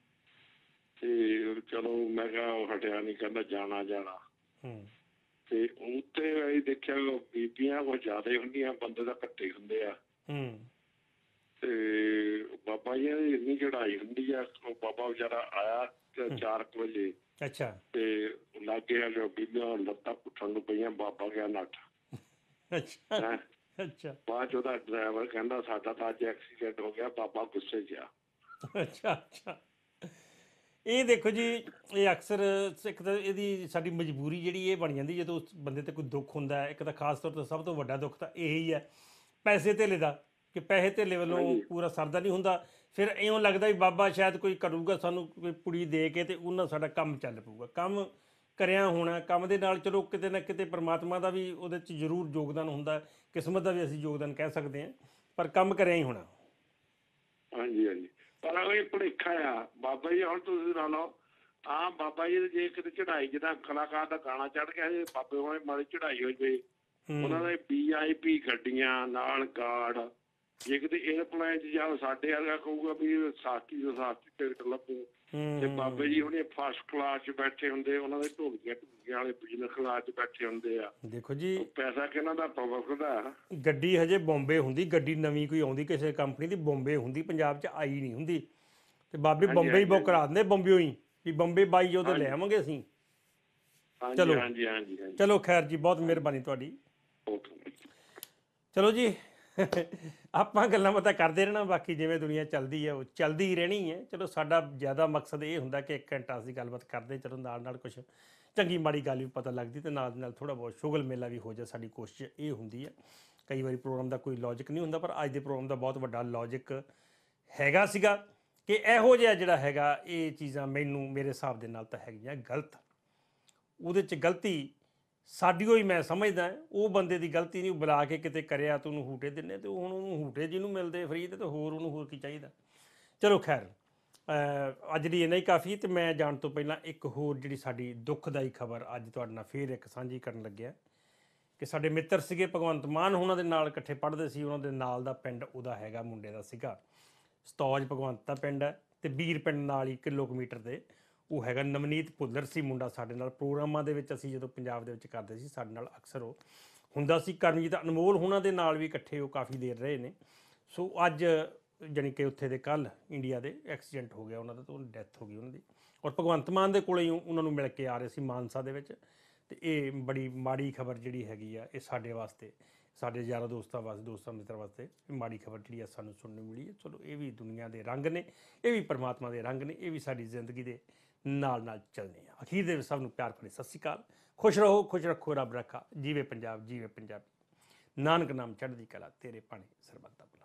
ਤੇ ਚਲੋ ਮੈਂ ਕਿਹਾ ਉਹ ਹਟਿਆ ਨੀ, ਕਹਿੰਦਾ ਜਾਣਾ। ਤੇ ਉੱਥੇ ਅਸੀਂ ਦੇਖਿਆ ਬੀਬੀਆਂ ਕੁਛ ਜ਼ਿਆਦਾ ਹੁੰਦੀਆਂ, ਬੰਦੇ ਤਾਂ ਘੱਟੇ ਹੁੰਦੇ ਆ। ਤੇ ਬਾਬਾ ਜੀ ਦੀ ਇੰਨੀ ਚੜਾਈ ਹੁੰਦੀ ਆ। ਉਹ ਬਾਬਾ ਵਿਚਾਰਾ ਆਇਆ 4 ਵਜੇ। ਅੱਛਾ। ਤੇ ਲਾਗੇ ਆ ਬੀਬੀਆਂ ਲੱਤਾਂ ਪੁੱਠਣ ਨੂੰ ਪਈਆਂ, ਬਾਬਾ ਗਿਆ ਨੱਠ। ਅੱਛਾ। ਬਾਅਦ ਚ ਉਹਦਾ ਡਰਾਈਵਰ ਕਹਿੰਦਾ ਸਾਡਾ ਤਾਂ ਅੱਜ ਐਕਸੀਡੈਂਟ ਹੋ ਗਿਆ, ਬਾਬਾ ਗੁੱਸੇ ਚ ਆ। ਅੱਛਾ। ਇਹ ਦੇਖੋ ਜੀ, ਇਹ ਅਕਸਰ ਇੱਕ ਤਾਂ ਇਹਦੀ ਸਾਡੀ ਮਜਬੂਰੀ ਜਿਹੜੀ ਇਹ ਬਣ ਜਾਂਦੀ ਜਦੋਂ ਉਸ ਬੰਦੇ ਤੇ ਕੋਈ ਦੁੱਖ ਹੁੰਦਾ ਹੈ। ਇੱਕ ਤਾਂ ਖਾਸ ਤੌਰ 'ਤੇ ਸਭ ਤੋਂ ਵੱਡਾ ਦੁੱਖ ਤਾਂ ਇਹੀ ਹੈ ਪੈਸੇ ਧੇਲੇ ਦਾ, ਕਿ ਪੈਸੇ ਧੇਲੇ ਵੱਲੋਂ ਪੂਰਾ ਸਰਦਾ ਨਹੀਂ ਹੁੰਦਾ। ਫਿਰ ਇਉਂ ਲੱਗਦਾ ਵੀ ਬਾਬਾ ਸ਼ਾਇਦ ਕੋਈ ਕਰੂਗਾ ਸਾਨੂੰ, ਕੋਈ ਪੁੜੀ ਦੇ ਕੇ, ਤੇ ਉਹਨਾਂ ਸਾਡਾ ਕੰਮ ਚੱਲ ਪਊਗਾ। ਕੰਮ ਕਰਿਆ ਹੋਣਾ, ਕੰਮ ਦੇ ਨਾਲ ਚਲੋ ਕਿਤੇ ਨਾ ਕਿਤੇ ਪਰਮਾਤਮਾ ਦਾ ਵੀ ਉਹਦੇ 'ਚ ਜ਼ਰੂਰ ਯੋਗਦਾਨ ਹੁੰਦਾ, ਕਿਸਮਤ ਦਾ ਵੀ ਅਸੀਂ ਯੋਗਦਾਨ ਕਹਿ ਸਕਦੇ ਹਾਂ, ਪਰ ਕੰਮ ਕਰਿਆ ਹੀ ਹੋਣਾ। ਹਾਂਜੀ ਪਰ ਇਹ ਭੁਲੇਖਾ ਆ ਬਾਬਾ ਜੀ। ਹੁਣ ਤੁਸੀਂ ਲਾ ਲਓ ਆਹ ਬਾਬਾ ਜੀ ਜੇ ਕਿਤੇ ਚੜਾਈ, ਜਿੱਦਾਂ ਕਲਾਕਾਰ ਦਾ ਗਾਣਾ ਚੜ ਗਿਆ, ਬਾਬੇ ਹੋਣੇ ਮਾੜੀ ਚੜਾਈ ਹੋ ਜਾਵੇ, ਉਹਨਾਂ ਦੇ VIP ਗੱਡੀਆਂ ਨਾਲ ਗਾਰਡ। ਜੇ ਕਿਤੇ ਏਅਰਪਲੇਨ 'ਚ ਜਾਂ ਸਾਡੇ ਵਰਗਾ ਕਹੂਗਾ ਵੀ ਸਸਤੀ ਤੋਂ ਸਸਤੀ ਟਿਕਟ ਲੱਭੋ, ਤੇ ਬਾਬੇ ਜੀ ਹੁਣੇ ਫਸਟ ਕਲਾਸ 'ਚ ਬੈਠੇ ਹੁੰਦੇ, ਉਹਨਾਂ ਦੇ ਢੋਲੀਆਂ ਵਾਲੇ ਬਿਜ਼ਨਸ ਕਲਾਸ 'ਚ ਬੈਠੇ ਹੁੰਦੇ ਆ। ਦੇਖੋ ਜੀ ਪੈਸਾ ਕਿਹਨਾਂ ਦਾ ਪਵਰਦਾ। ਗੱਡੀ ਹਜੇ ਬੰਬੇ ਹੁੰਦੀ, ਗੱਡੀ ਨਵੀਂ ਕੋਈ ਆਉਂਦੀ ਕਿਸੇ ਕੰਪਨੀ ਦੀ ਬੰਬੇ ਹੁੰਦੀ, ਪੰਜਾਬ 'ਚ ਆਈ ਨਹੀਂ ਹੁੰਦੀ। ਤੇ ਬਾਬੇ ਬੰਬੇ ਹੀ ਬੁੱਕ ਕਰਾ ਦਿੰਦੇ, ਬੰਬਿਓ ਹੀ ਵੀ ਬੰਬੇ ਬਾਈ ਉਹਦੇ ਲੈ ਆਵਾਂਗੇ ਅਸੀਂ। ਚਲੋ ਖੈਰ ਜੀ, ਬਹੁਤ ਮਿਹਰਬਾਨੀ ਤੁਹਾਡੀ। ਚਲੋ ਜੀ ਆਪਾਂ ਗੱਲਾਂ ਬਾਤਾਂ ਕਰਦੇ ਰਹਿਣਾ, ਬਾਕੀ ਜਿਵੇਂ ਦੁਨੀਆ ਚੱਲਦੀ ਹੈ ਉਹ ਚੱਲਦੀ ਹੀ ਰਹਿਣੀ ਹੈ। ਚਲੋ ਸਾਡਾ ਜ਼ਿਆਦਾ ਮਕਸਦ ਇਹ ਹੁੰਦਾ ਕਿ 1 ਘੰਟਾ ਅਸੀਂ ਗੱਲਬਾਤ ਕਰਦੇ, ਚਲੋ ਨਾਲ ਕੁਛ ਚੰਗੀ ਮਾੜੀ ਗੱਲ ਵੀ ਪਤਾ ਲੱਗਦੀ, ਤੇ ਨਾਲ ਥੋੜ੍ਹਾ ਬਹੁਤ ਸ਼ੁਗਲ ਮੇਲਾ ਵੀ ਹੋ ਜਾਏ। ਸਾਡੀ ਕੋਸ਼ਿਸ਼ ਇਹ ਹੁੰਦੀ ਹੈ। ਕਈ ਵਾਰੀ ਪ੍ਰੋਗਰਾਮ ਦਾ ਕੋਈ ਲੌਜਿਕ ਨਹੀਂ ਹੁੰਦਾ, ਪਰ ਅੱਜ ਦੇ ਪ੍ਰੋਗਰਾਮ ਦਾ ਬਹੁਤ ਵੱਡਾ ਲੌਜਿਕ ਹੈਗਾ ਸੀਗਾ ਕਿ ਇਹੋ ਜਿਹਾ ਜਿਹੜਾ ਹੈਗਾ ਇਹ ਚੀਜ਼ਾਂ ਮੇਰੇ ਹਿਸਾਬ ਦੇ ਨਾਲ ਤਾਂ ਹੈਗੀਆਂ ਗਲਤ। ਉਹਦੇ 'ਚ ਗਲਤੀ ਸਾਡੀ ਹੋਈ ਮੈਂ ਸਮਝਦਾ, ਉਹ ਬੰਦੇ ਦੀ ਗਲਤੀ ਨਹੀਂ। ਬੁਲਾ ਕੇ ਕਿਤੇ ਕਰਿਆ ਤੇ ਉਹਨੂੰ ਹੂਟੇ ਦਿੰਦੇ, ਤੇ ਹੁਣ ਉਹਨੂੰ ਹੂਟੇ ਜਿਹਨੂੰ ਮਿਲਦੇ ਫਰੀ ਦੇ, ਤੇ ਉਹਨੂੰ ਹੋਰ ਕੀ ਚਾਹੀਦਾ। ਚਲੋ ਖੈਰ, ਅੱਜ ਲਈ ਇੰਨਾ ਹੀ ਕਾਫੀ। ਤੇ ਮੈਂ ਜਾਣ ਤੋਂ ਪਹਿਲਾਂ ਇੱਕ ਹੋਰ ਜਿਹੜੀ ਸਾਡੀ ਦੁੱਖਦਾਈ ਖਬਰ ਅੱਜ ਤੁਹਾਡੇ ਨਾਲ ਫੇਰ ਇੱਕ ਸਾਂਝੀ ਕਰਨ ਲੱਗਿਆ ਕਿ ਸਾਡੇ ਮਿੱਤਰ ਸੀਗੇ ਭਗਵੰਤ ਮਾਨ, ਉਹਨਾਂ ਦੇ ਨਾਲ ਇਕੱਠੇ ਪੜ੍ਹਦੇ ਸੀ। ਉਹਨਾਂ ਦੇ ਨਾਲ ਦਾ ਪਿੰਡ ਉਹਦਾ ਹੈਗਾ, ਮੁੰਡੇ ਦਾ ਸੀਗਾ ਸਤੌਜ, ਭਗਵੰਤ ਦਾ ਪਿੰਡ ਹੈ, ਤੇ ਬੀਰ ਪਿੰਡ ਨਾਲ ਹੀ ਕਿਲੋਮੀਟਰ ਦੇ ਉਹ ਹੈਗਾ ਨਵਨੀਤ ਭੁੱਲਰ ਸੀ ਮੁੰਡਾ। ਸਾਡੇ ਨਾਲ ਪ੍ਰੋਗਰਾਮਾਂ ਦੇ ਵਿੱਚ ਅਸੀਂ ਜਦੋਂ ਪੰਜਾਬ ਦੇ ਵਿੱਚ ਕਰਦੇ ਸੀ, ਸਾਡੇ ਨਾਲ ਅਕਸਰ ਉਹ ਹੁੰਦਾ ਸੀ। ਕਰਮਜੀਤ ਅਨਮੋਲ ਉਹਨਾਂ ਦੇ ਨਾਲ ਵੀ ਇਕੱਠੇ ਉਹ ਕਾਫੀ ਦੇਰ ਰਹੇ ਨੇ। ਸੋ ਅੱਜ ਜਾਣੀ ਕਿ ਉੱਥੇ ਦੇ ਕੱਲ੍ਹ ਇੰਡੀਆ ਦੇ ਐਕਸੀਡੈਂਟ ਹੋ ਗਿਆ ਉਹਨਾਂ ਦਾ, ਤਾਂ ਡੈਥ ਹੋ ਗਈ ਉਹਨਾਂ ਦੀ। ਔਰ ਭਗਵੰਤ ਮਾਨ ਦੇ ਕੋਲੇ ਉਹਨਾਂ ਨੂੰ ਮਿਲ ਕੇ ਆ ਰਹੇ ਸੀ ਮਾਨਸਾ ਦੇ ਵਿੱਚ। ਤੇ ਇਹ ਬੜੀ ਮਾੜੀ ਖਬਰ ਜਿਹੜੀ ਹੈਗੀ ਆ, ਇਹ ਸਾਡੇ ਵਾਸਤੇ, ਸਾਡੇ ਯਾਰਾਂ ਦੋਸਤਾਂ ਵਾਸਤੇ, ਦੋਸਤਾਂ ਮਿੱਤਰਾਂ ਵਾਸਤੇ ਮਾੜੀ ਖਬਰ ਜਿਹੜੀ ਆ ਸਾਨੂੰ ਸੁਣਨ ਨੂੰ ਮਿਲੀ ਹੈ। ਚਲੋ ਇਹ ਵੀ ਦੁਨੀਆ ਦੇ ਰੰਗ ਨੇ, ਇਹ ਵੀ ਪਰਮਾਤਮਾ ਦੇ ਰੰਗ ਨੇ, ਇਹ ਵੀ ਸਾਡੀ ਜ਼ਿੰਦਗੀ ਦੇ ਨਾਲ ਚੱਲਦੇ ਆ। ਅਖੀਰ ਦੇ ਵਿੱਚ ਸਭ ਨੂੰ ਪਿਆਰ ਭਰੀ ਸਤਿ ਸ਼੍ਰੀ ਅਕਾਲ। ਖੁਸ਼ ਰਹੋ, ਖੁਸ਼ ਰੱਖੋ, ਰੱਬ ਰੱਖਾ। ਜੀਵੇ ਪੰਜਾਬ, ਜੀਵੇ ਪੰਜਾਬੀ। ਨਾਨਕ ਨਾਮ ਚੜ੍ਹਦੀ ਕਲਾ, ਤੇਰੇ ਭਾਣੇ ਸਰਬੱਤ ਦਾ।